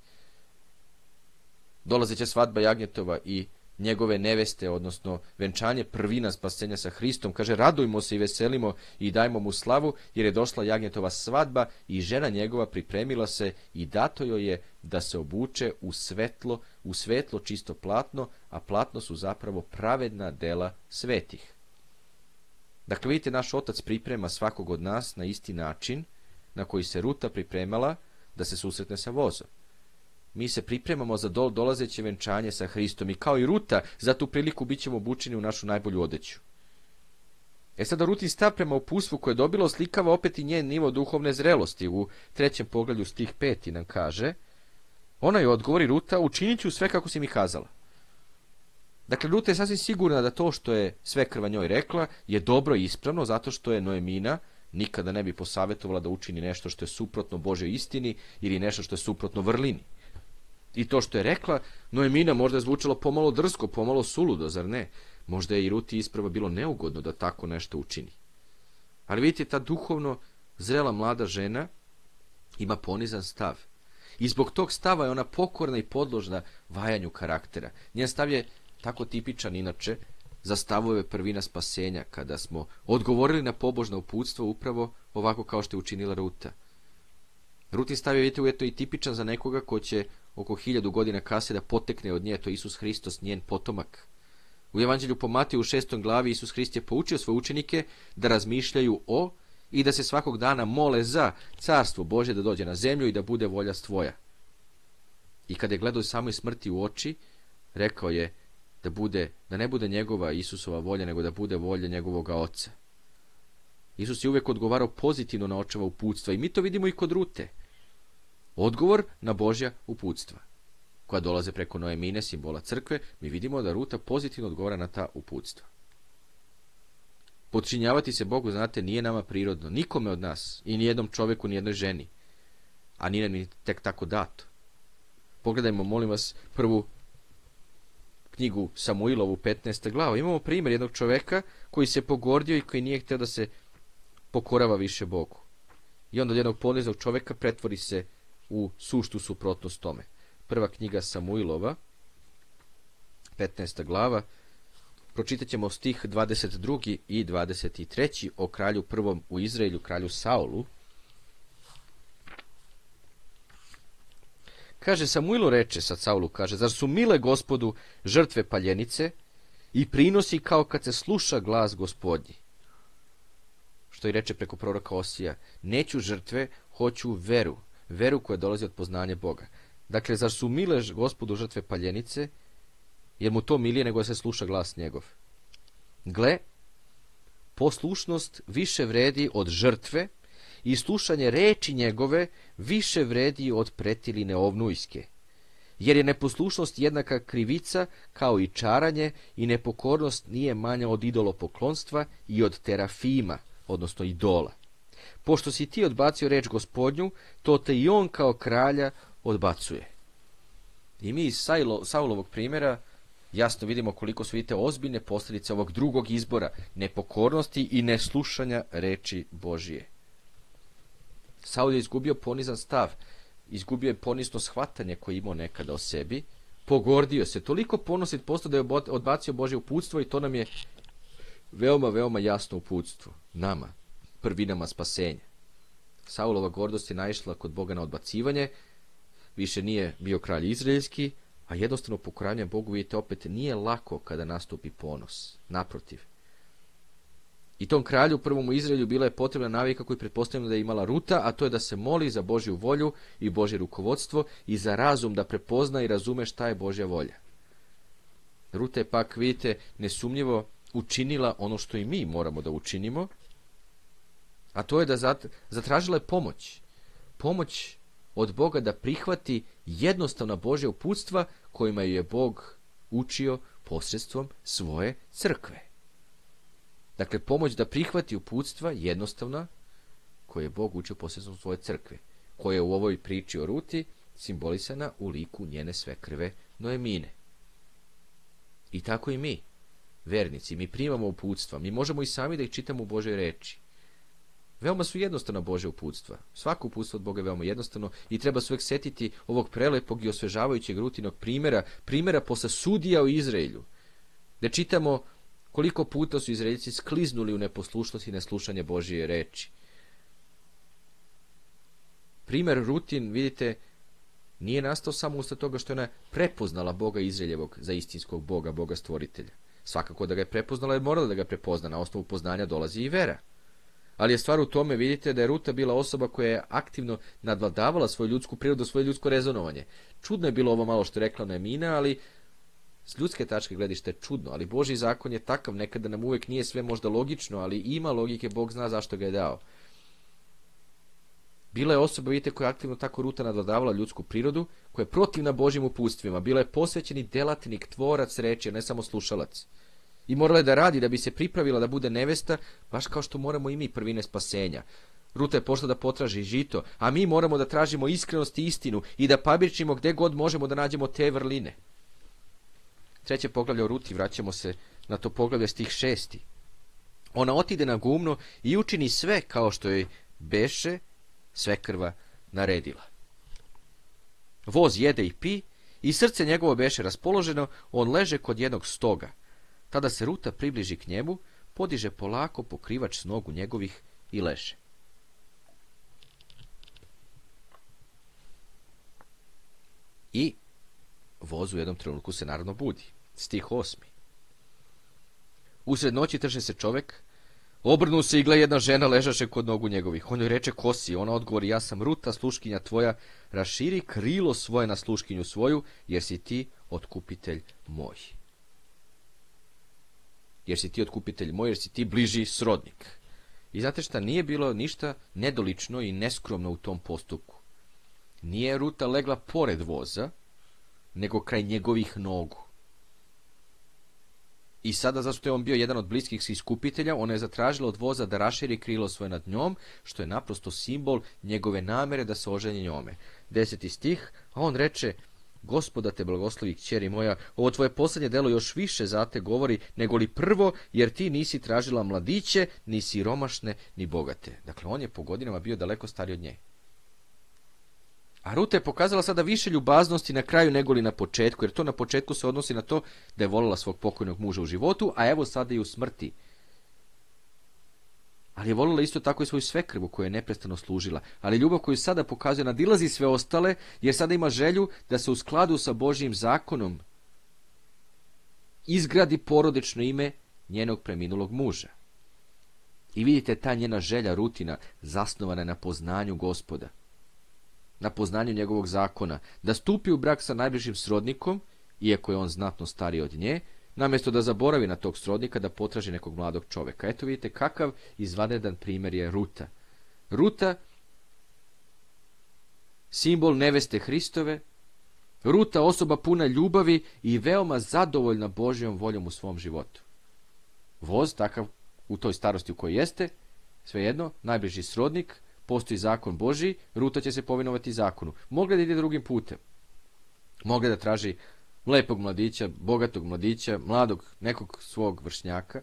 Dolazeće svadba jagnjetova i njegove neveste, odnosno venčanje prvina spasenja sa Hristom. Kaže, radujmo se i veselimo i dajmo mu slavu, jer je došla jagnjetova svadba i žena njegova pripremila se i dato joj je da se obuče u svetlo, u svetlo čisto platno, a platno su zapravo pravedna dela svetih. Dakle, vidite, naš Otac priprema svakog od nas na isti način na koji se Ruta pripremala da se susretne sa vozom. Mi se pripremamo za dol dolazeće venčanje sa Hristom i kao i Ruta, za tu priliku bit ćemo obučeni u našu najbolju odeću. E sada Rutin stav prema uputstvu koje je dobilo oslikava opet i njen nivo duhovne zrelosti. U trećem poglavlju stih peti nam kaže, ona je odgovori Ruta, učinit ću sve kako si mi kazala. Dakle, Ruta je sasvim sigurna da to što je svekrva njoj rekla je dobro i ispravno, zato što je Noemina nikada ne bi posavjetovala da učini nešto što je suprotno Božjoj istini ili nešto što je suprotno vrlini. I to što je rekla, Noemina možda je zvučalo pomalo drsko, pomalo suludo, zar ne? Možda je i Ruti isprava bilo neugodno da tako nešto učini. Ali vidite, ta duhovno zrela mlada žena ima ponizan stav. I zbog tog stava je ona pokorna i podložna vajanju karaktera. Njen stav je tako tipičan inače za stavove prvina spasenja, kada smo odgovorili na pobožno uputstvo upravo ovako kao što je učinila Ruta. Rutin stav je, vidite, ujedno i tipičan za nekoga ko će oko hiljadu godina kasnije da potekne od nje, to je Isus Hristos, njen potomak. U Evanđelju po Mateju u šestoj glavi Isus Hrist je poučio svoje učenike da razmišljaju o i da se svakog dana mole za carstvo Božje da dođe na zemlju i da bude volja tvoja. I kada je gledao samoj smrti u oči, rekao je da, bude, da ne bude njegova Isusova volja, nego da bude volja njegovoga Oca. Isus je uvijek odgovarao pozitivno na očeva uputstva i mi to vidimo i kod Rute. Odgovor na Božja uputstva, koja dolaze preko Noemine, simbola crkve, mi vidimo da Ruta pozitivno odgovara na ta uputstva. Podčinjavati se Bogu, znate, nije nama prirodno, nikome od nas, i nijednom čovjeku, nijednoj ženi, a nije ni tek tako dato. Pogledajmo, molim vas, prvu knjigu Samuilovu, petnaesta glava. Imamo primjer jednog čovjeka koji se pogordio i koji nije htio da se pokorava više Bogu. I onda od jednog poniznog čovjeka pretvori se u suštu suprotnost tome. Prva knjiga Samuilova, petnaesta glava, pročitat ćemo stih dvadeset drugi i dvadeset treći o kralju prvom u Izraelju, kralju Saulu. Kaže, Samuilo reče, sad Saulu kaže, zar su mile Gospodu žrtve paljenice i prinosi kao kad se sluša glas Gospodnji? Što i reče preko proroka Osija, neću žrtve, hoću veru, veru koja dolazi od poznanja Boga. Dakle, zar su mile Gospodu žrtve paljenice, jer mu to milije nego da se sluša glas njegov? Gle, poslušnost više vredi od žrtve i slušanje reči njegove više vredi od pretiline ovnujske. Jer je neposlušnost jednaka krivica kao i čaranje i nepokornost nije manja od idolopoklonstva i od terafima, odnosno idola. Pošto si ti odbacio reč Gospodnju, to te i on kao kralja odbacuje. I mi iz Saulovog primjera jasno vidimo koliko su, vidite, ozbiljne posljedice ovog drugog izbora, nepokornosti i neslušanja reči Božije. Saul je izgubio ponizan stav, izgubio je ponizno shvatanje koje je imao nekada o sebi, pogordio se, toliko ponosit postao da je odbacio Božje uputstvo i to nam je veoma, veoma jasno uputstvo, nama, prvinama spasenja. Saulova gordost je naišla kod Boga na odbacivanje, više nije bio kralj izraelski, a jednostavno pokoranje Bogu, vidite, opet nije lako kada nastupi ponos, naprotiv. I tom kralju, prvom u Izraelju, bila je potrebna navika koju pretpostavljamo da je imala Ruta, a to je da se moli za Božju volju i Božje rukovodstvo i za razum da prepozna i razume šta je Božja volja. Ruta je pak, vidite, nesumnjivo učinila ono što i mi moramo da učinimo, a to je da zat, zatražila je pomoć. Pomoć od Boga da prihvati jednostavna Božja uputstva kojima je Bog učio posredstvom svoje crkve. Dakle, pomoć da prihvati uputstva jednostavna koje je Bog učio posredstvom svoje crkve, koja je u ovoj priči o Ruti simbolisana u liku njene svekrve Noemine. I tako i mi, vernici, mi primamo uputstva, mi možemo i sami da ih čitamo u Božoj reči. Veoma su jednostavna Božja uputstva. Svako uputstvo od Boga je veoma jednostavno i treba se uvijek setiti ovog prelepog i osvežavajućeg Rutinog primjera, primjera posle sudija u Izraelju, gde čitamo koliko puta su Izraeljci skliznuli u neposlušnost i neslušanje Božje reči. Primjer Rutin, vidite, nije nastao samo usled toga što je ona prepoznala Boga Izraeljevog za istinskog Boga, Boga stvoritelja. Svakako da ga je prepoznala, jer morala da ga prepozna, na osnovu poznanja dolazi i vera. Ali je stvar u tome, vidite, da je Ruta bila osoba koja je aktivno nadvladavala svoju ljudsku prirodu, svoje ljudsko rezonovanje. Čudno je bilo ovo malo što je rekla Noemina, ali S ljudske tačke gledišta je čudno, ali Božji zakon je takav, nekada nam uvijek nije sve možda logično, ali ima logike, Bog zna zašto ga je dao. Bila je osoba, vidite, koja je aktivno tako Ruta nadvladavala ljudsku prirodu, koja je protivna Božjim uputstvima. Bila je posvećeni delatnik, tvorac reči, a ne samo slušalac. I morala je da radi da bi se pripravila da bude nevesta, baš kao što moramo i mi prvine spasenja. Ruta je pošla da potraži žito, a mi moramo da tražimo iskrenost i istinu i da pabirčimo gde god možemo da nađemo te vrline. Treće poglavlje o Ruti, vraćamo se na to poglavlje stih šesti. Ona otide na gumno i učini sve kao što joj beše svekrva naredila. Voz jede i pi i srce njegovo beše raspoloženo, on leže kod jednog stoga. Tada se Ruta približi k njemu, podiže polako pokrivač s nogu njegovih i leže. I voz u jednom trenutku se naravno budi. Stih osmi. Usred noći trže se čovek, obrnu se i gle jedna žena ležaše kod nogu njegovih. On joj reče, ko si? Ona odgovori, ja sam Ruta, sluškinja tvoja, raširi krilo svoje na sluškinju svoju, jer si ti otkupitelj moj. Jer si ti otkupitelj moj, jer si ti bliži srodnik. I znate šta, nije bilo ništa nedolično i neskromno u tom postupku. Nije Ruta legla pored voza, nego kraj njegovih nogu. I sada, zašto je on bio jedan od bliskih iskupitelja, ona je zatražila od voza da raširi krilo svoje nad njom, što je naprosto simbol njegove namere da se oženi njome. Deseti stih, a on reče, Gospoda te blagoslovi, kćeri moja, ovo tvoje posljednje delo još više za te govori, nego li prvo, jer ti nisi tražila mladiće, ni siromašne, ni bogate. Dakle, on je po godinama bio daleko stariji od nje. A Ruta je pokazala sada više ljubaznosti na kraju nego li na početku, jer to na početku se odnosi na to da je volila svog pokojnog muža u životu, a evo sada i u smrti. Ali je volila isto tako i svoju svekrvu koju je neprestano služila. Ali ljubav koju sada pokazuje nadilazi sve ostale, jer sada ima želju da se u skladu sa Božjim zakonom izgradi porodično ime njenog preminulog muža. I vidite, ta njena želja, Rutina, zasnovana je na poznanju Gospoda, na poznanju njegovog zakona, da stupi u brak sa najbližim srodnikom, iako je on znatno stariji od nje, namjesto da zaboravi na tog srodnika da potraži nekog mladog čoveka. Eto vidite kakav izvanredan primjer je Ruta. Ruta, simbol neveste Hristove, Ruta, osoba puna ljubavi i veoma zadovoljna Božjom voljom u svom životu. Voz, takav u toj starosti u kojoj jeste, svejedno, najbliži srodnik, postoji zakon Božji, Ruta će se povinovati zakonu. Mogla da ide drugim putem. Mogla da traži lepog mladića, bogatog mladića, mladog nekog svog vršnjaka.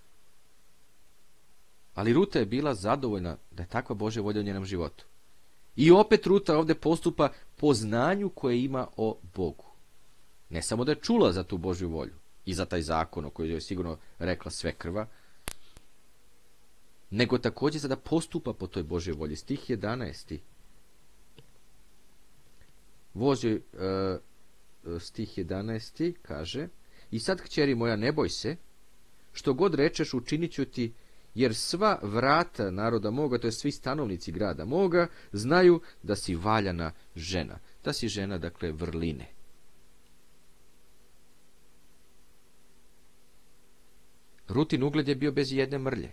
Ali Ruta je bila zadovoljna da je takva Božja volja u njenom životu. I opet Ruta ovdje postupa po znanju koje ima o Bogu. Ne samo da je čula za tu Božju volju i za taj zakon o kojoj je sigurno rekla svekrva, nego također sada postupa po toj Božjoj volji. Stih jedanaesti. Voz joj, e, stih jedanaesti kaže, i sad, kćeri moja, ne boj se, što god rečeš učinit ću ti, jer sva vrata naroda moga, to je svi stanovnici grada moga, znaju da si valjana žena. Da si žena, dakle, vrline. Rutin ugled je bio bez jedne mrlje.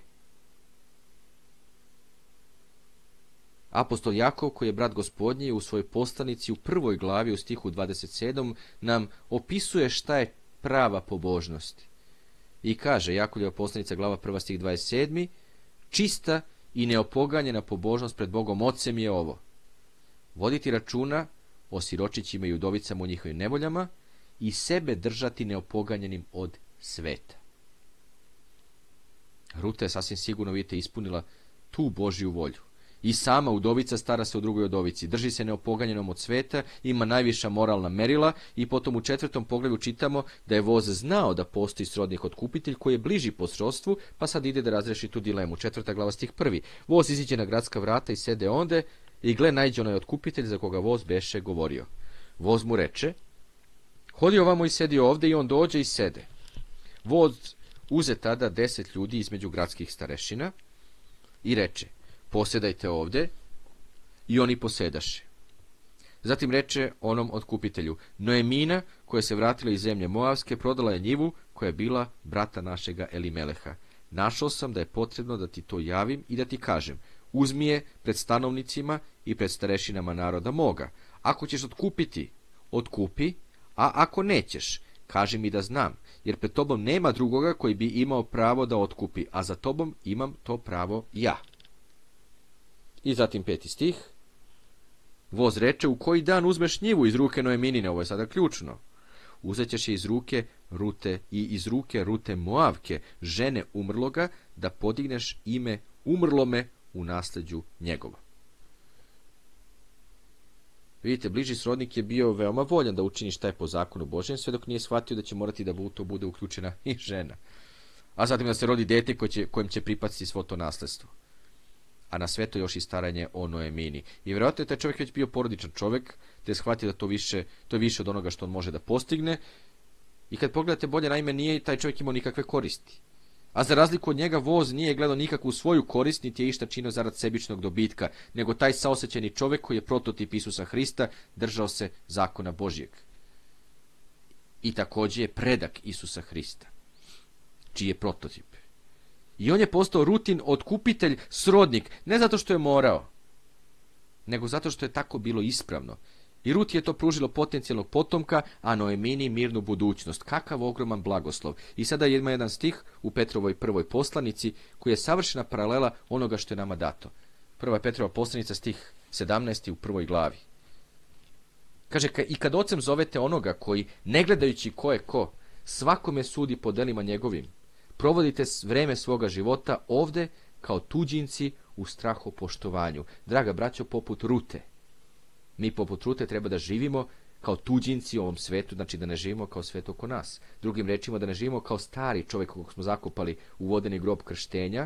Apostol Jakov, koji je brat Gospodnji, u svojoj poslanici u prvoj glavi u stihu dvadeset sedam nam opisuje šta je prava pobožnost. I kaže, Jakovljeva poslanica glava prva stih dvadeset sedam, čista i neopoganjena pobožnost pred Bogom Ocem je ovo: voditi računa o siročićima i udovicama u njihovim nevoljama i sebe držati neopoganjenim od sveta. Ruta je sasvim sigurno, vidite, ispunila tu Božju volju. I sama udovica stara se o drugoj udovici, drži se neopoganjenom od sveta, ima najviša moralna merila i potom u četvrtom poglavlju čitamo da je voz znao da postoji srodnik otkupitelj koji je bliži po srodstvu, pa sad ide da razreši tu dilemu. Četvrta glava stih prvi. Voz iziđe na gradska vrata i sede onde i gle, naiđe onaj otkupitelj za koga voz beše govorio. Voz mu reče, hodi ovamo i sedi ovde, i on dođe i sede. Voz uze tada deset ljudi između gradskih starešina i reče, posedajte ovde, i oni posedaše. Zatim reče onom otkupitelju: Noemina, koja se vratila iz zemlje Moavske, prodala je njivu koja je bila brata našega Elimeleha. Našao sam da je potrebno da ti to javim i da ti kažem: uzmi je pred stanovnicima i pred starešinama naroda moga. Ako ćeš otkupiti, otkupi, a ako nećeš, kaži mi da znam, jer pred tobom nema drugoga koji bi imao pravo da otkupi, a za tobom imam to pravo ja. I zatim peti stih. Voz reče: u koji dan uzmeš njivu iz ruke Noeminine? Ovo je sada ključno. Uzet ćeš je iz ruke Rute i iz ruke Rute Moavke, žene umrloga, da podigneš ime umrlome u nasleđu njegova. Vidite, bliži srodnik je bio veoma voljan da učini šta je po zakonu Božjem, sve dok nije shvatio da će morati da u to bude uključena i žena. A zatim da se rodi dete koje će, kojem će pripasti svo to nasledstvo. A na sve to još i staranje o Noemini. I vjerojatno je taj čovjek već bio porodičan čovjek, te je shvatio da to, više, to je više od onoga što on može da postigne. I kad pogledate bolje, naime, nije taj čovjek imao nikakve koristi. A za razliku od njega, voz nije gledao nikakvu svoju korist, niti je išta činio zarad sebičnog dobitka, nego taj saosećeni čovjek koji je prototip Isusa Hrista, držao se zakona Božjeg. I također je predak Isusa Hrista, čiji je prototip. I on je postao Rutin otkupitelj, srodnik, ne zato što je morao, nego zato što je tako bilo ispravno. I Rut je to pružilo potencijalnog potomka, a Noemini mirnu budućnost. Kakav ogroman blagoslov. I sada ima jedan stih u Petrovoj prvoj poslanici koji je savršena paralela onoga što je nama dato. Prva Petrova poslanica, stih sedamnaesti u prvoj glavi. Kaže: i kad ocem zovete onoga koji, ne gledajući ko je ko, svakome sudi po delima njegovim, provodite vreme svoga života ovde kao tuđinci u strahopoštovanju. Draga braćo, poput Rute. Mi poput Rute treba da živimo kao tuđinci u ovom svetu, znači da ne živimo kao svet oko nas. Drugim rečima, da ne živimo kao stari čovjek kog smo zakopali u vodeni grob krštenja,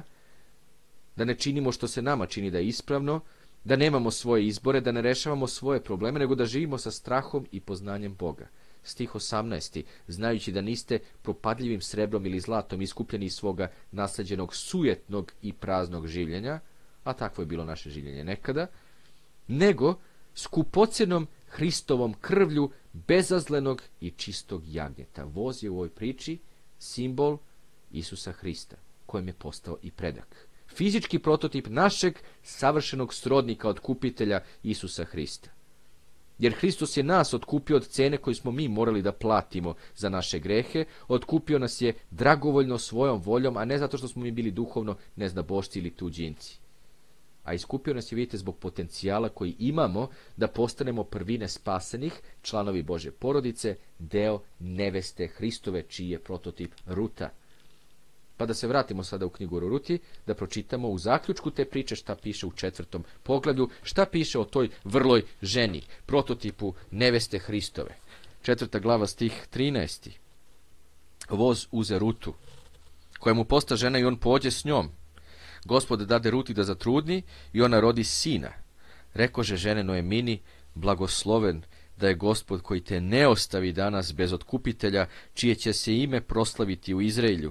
da ne činimo što se nama čini da je ispravno, da nemamo svoje izbore, da ne rešavamo svoje probleme, nego da živimo sa strahom i poznanjem Boga. Stih osamnaesti. Znajući da niste propadljivim srebrom ili zlatom iskupljeni iz svoga nasleđenog sujetnog i praznog življenja, a takvo je bilo naše življenje nekada, nego skupocjenom Hristovom krvlju bezazlenog i čistog jagnjeta. Voz je u ovoj priči simbol Isusa Hrista, kojem je postao i predak. Fizički prototip našeg savršenog srodnika, otkupitelja Isusa Hrista. Jer Hristos je nas otkupio od cene koju smo mi morali da platimo za naše grehe, otkupio nas je dragovoljno svojom voljom, a ne zato što smo mi bili duhovno neznabošci ili tuđinci. A iskupio nas je, vidite, zbog potencijala koji imamo da postanemo prvine spasenih, članovi Božje porodice, deo neveste Hristove, čiji je prototip Ruta. Pa da se vratimo sada u knjigu o Ruti, da pročitamo u zaključku te priče šta piše u četvrtom poglavlju, šta piše o toj vrloj ženi, prototipu neveste Hristove. Četvrta glava, stih trinaesti. Voz uze Rutu, koja mu posta žena i on pođe s njom. Gospod dade Ruti da zatrudni i ona rodi sina. Rekože žene Noemini: blagosloven da je Gospod koji te ne ostavi danas bez otkupitelja, čije će se ime proslaviti u Izraelju.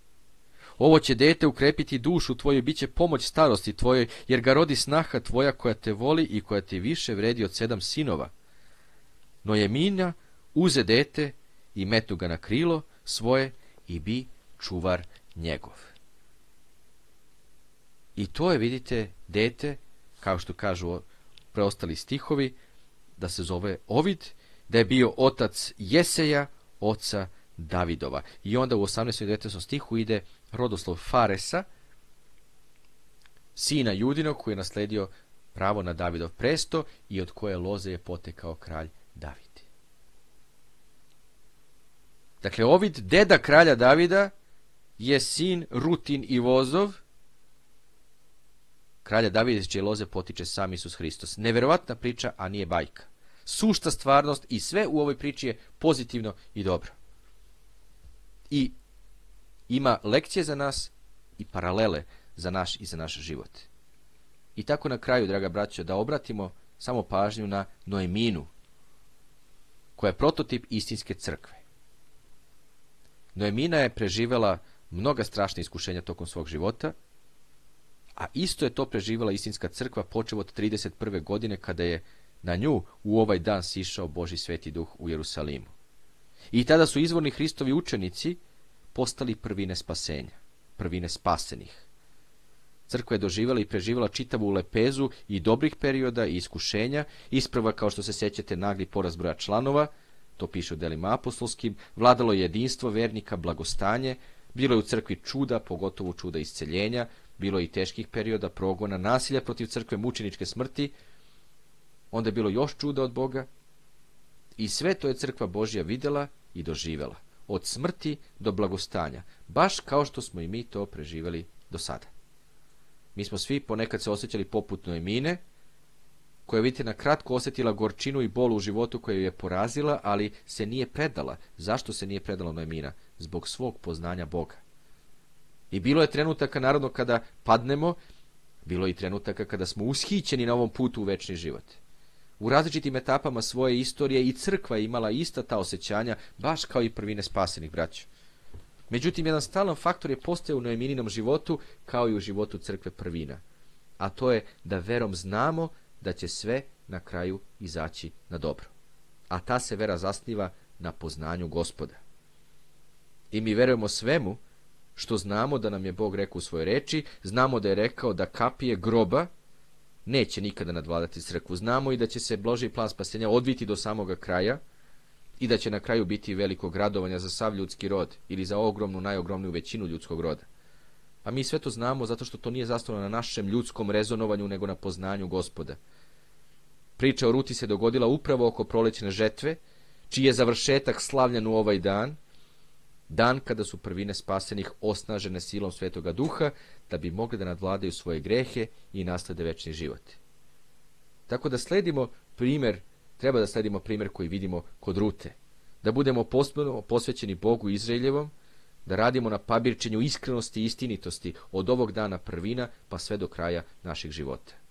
Ovo će dete ukrepiti dušu tvoju, bit će pomoć starosti tvojoj, jer ga rodi snaha tvoja koja te voli i koja te više vredi od sedam sinova. Noemina uze dete i metnu ga na krilo svoje i bi čuvar njegov. I to je, vidite, dete, kao što kažu preostali stihovi, da se zove Ovid, da je bio otac Jeseja, oca Davidova. I onda u osamnaestom i devetom stihu ide rodoslov Faresa, sina Judinog, koji je nasledio pravo na Davidov presto i od koje loze je potekao kralj David. Dakle, Ovid, deda kralja Davida, je sin Rutin i Vozov, kralja Davida, iz čije loze potiče sam Isus Hristos. Neverovatna priča, a nije bajka. Sušta stvarnost i sve u ovoj priči je pozitivno i dobro. I ima lekcije za nas i paralele za naš i za naš život. I tako na kraju, draga braćo, da obratimo samo pažnju na Noeminu, koja je prototip istinske crkve. Noemina je preživela mnoga strašna iskušenja tokom svog života, a isto je to preživjela istinska crkva počev od trideset prve godine kada je Na nju u ovaj dan sišao Božji sveti duh u Jerusalimu. I tada su izvorni Hristovi učenici postali prvine spasenja, prvine spasenih. Crkva je doživjela i preživjela čitavu lepezu i dobrih perioda i iskušenja, isprva, kao što se sjećate, nagli porast broja članova, to piše u delima apostolskim, vladalo je jedinstvo vernika, blagostanje, bilo je u crkvi čuda, pogotovo čuda isceljenja, bilo je i teških perioda, progona, nasilja protiv crkve, mučeničke smrti, onda je bilo još čuda od Boga i sve to je crkva Božja vidjela i doživjela, od smrti do blagostanja, baš kao što smo i mi to preživjeli do sada. Mi smo svi ponekad se osjećali poput Noemine, koja je, vidite, na kratko osjetila gorčinu i bol u životu koja ju je porazila, ali se nije predala. Zašto se nije predala Noemina? Zbog svog poznanja Boga. I bilo je trenutaka, naravno, kada padnemo, bilo je i trenutaka kada smo ushićeni na ovom putu u večni život. U različitim etapama svoje istorije i crkva je imala ista ta osjećanja, baš kao i prvine spasenih braća. Međutim, jedan stalan faktor je postojao u Noemininom životu, kao i u životu crkve prvina. A to je da verom znamo da će sve na kraju izaći na dobro. A ta se vera zasniva na poznanju Gospoda. I mi verujemo svemu što znamo da nam je Bog rekao u svojoj reči, znamo da je rekao da kapije groba neće nikada nadvladati crkvu. Znamo i da će se Božji plan spasenja odviti do samoga kraja i da će na kraju biti velikog radovanja za sav ljudski rod ili za ogromnu, najogromniju većinu ljudskog roda. A mi sve to znamo zato što to nije zasnovano na našem ljudskom rezonovanju, nego na poznanju Gospoda. Priča o Ruti se dogodila upravo oko prolećne žetve, čiji je završetak slavljen u ovaj dan, dan kada su prvine spasenih osnažene silom Svetoga Duha, da bi mogli da nadvladaju svoje grehe i naslede večni život. Tako da sledimo primjer, treba da sledimo primjer koji vidimo kod Rute, da budemo potpuno posvećeni Bogu Izraeljevom, da radimo na pabirčenju iskrenosti i istinitosti od ovog dana prvina pa sve do kraja naših života.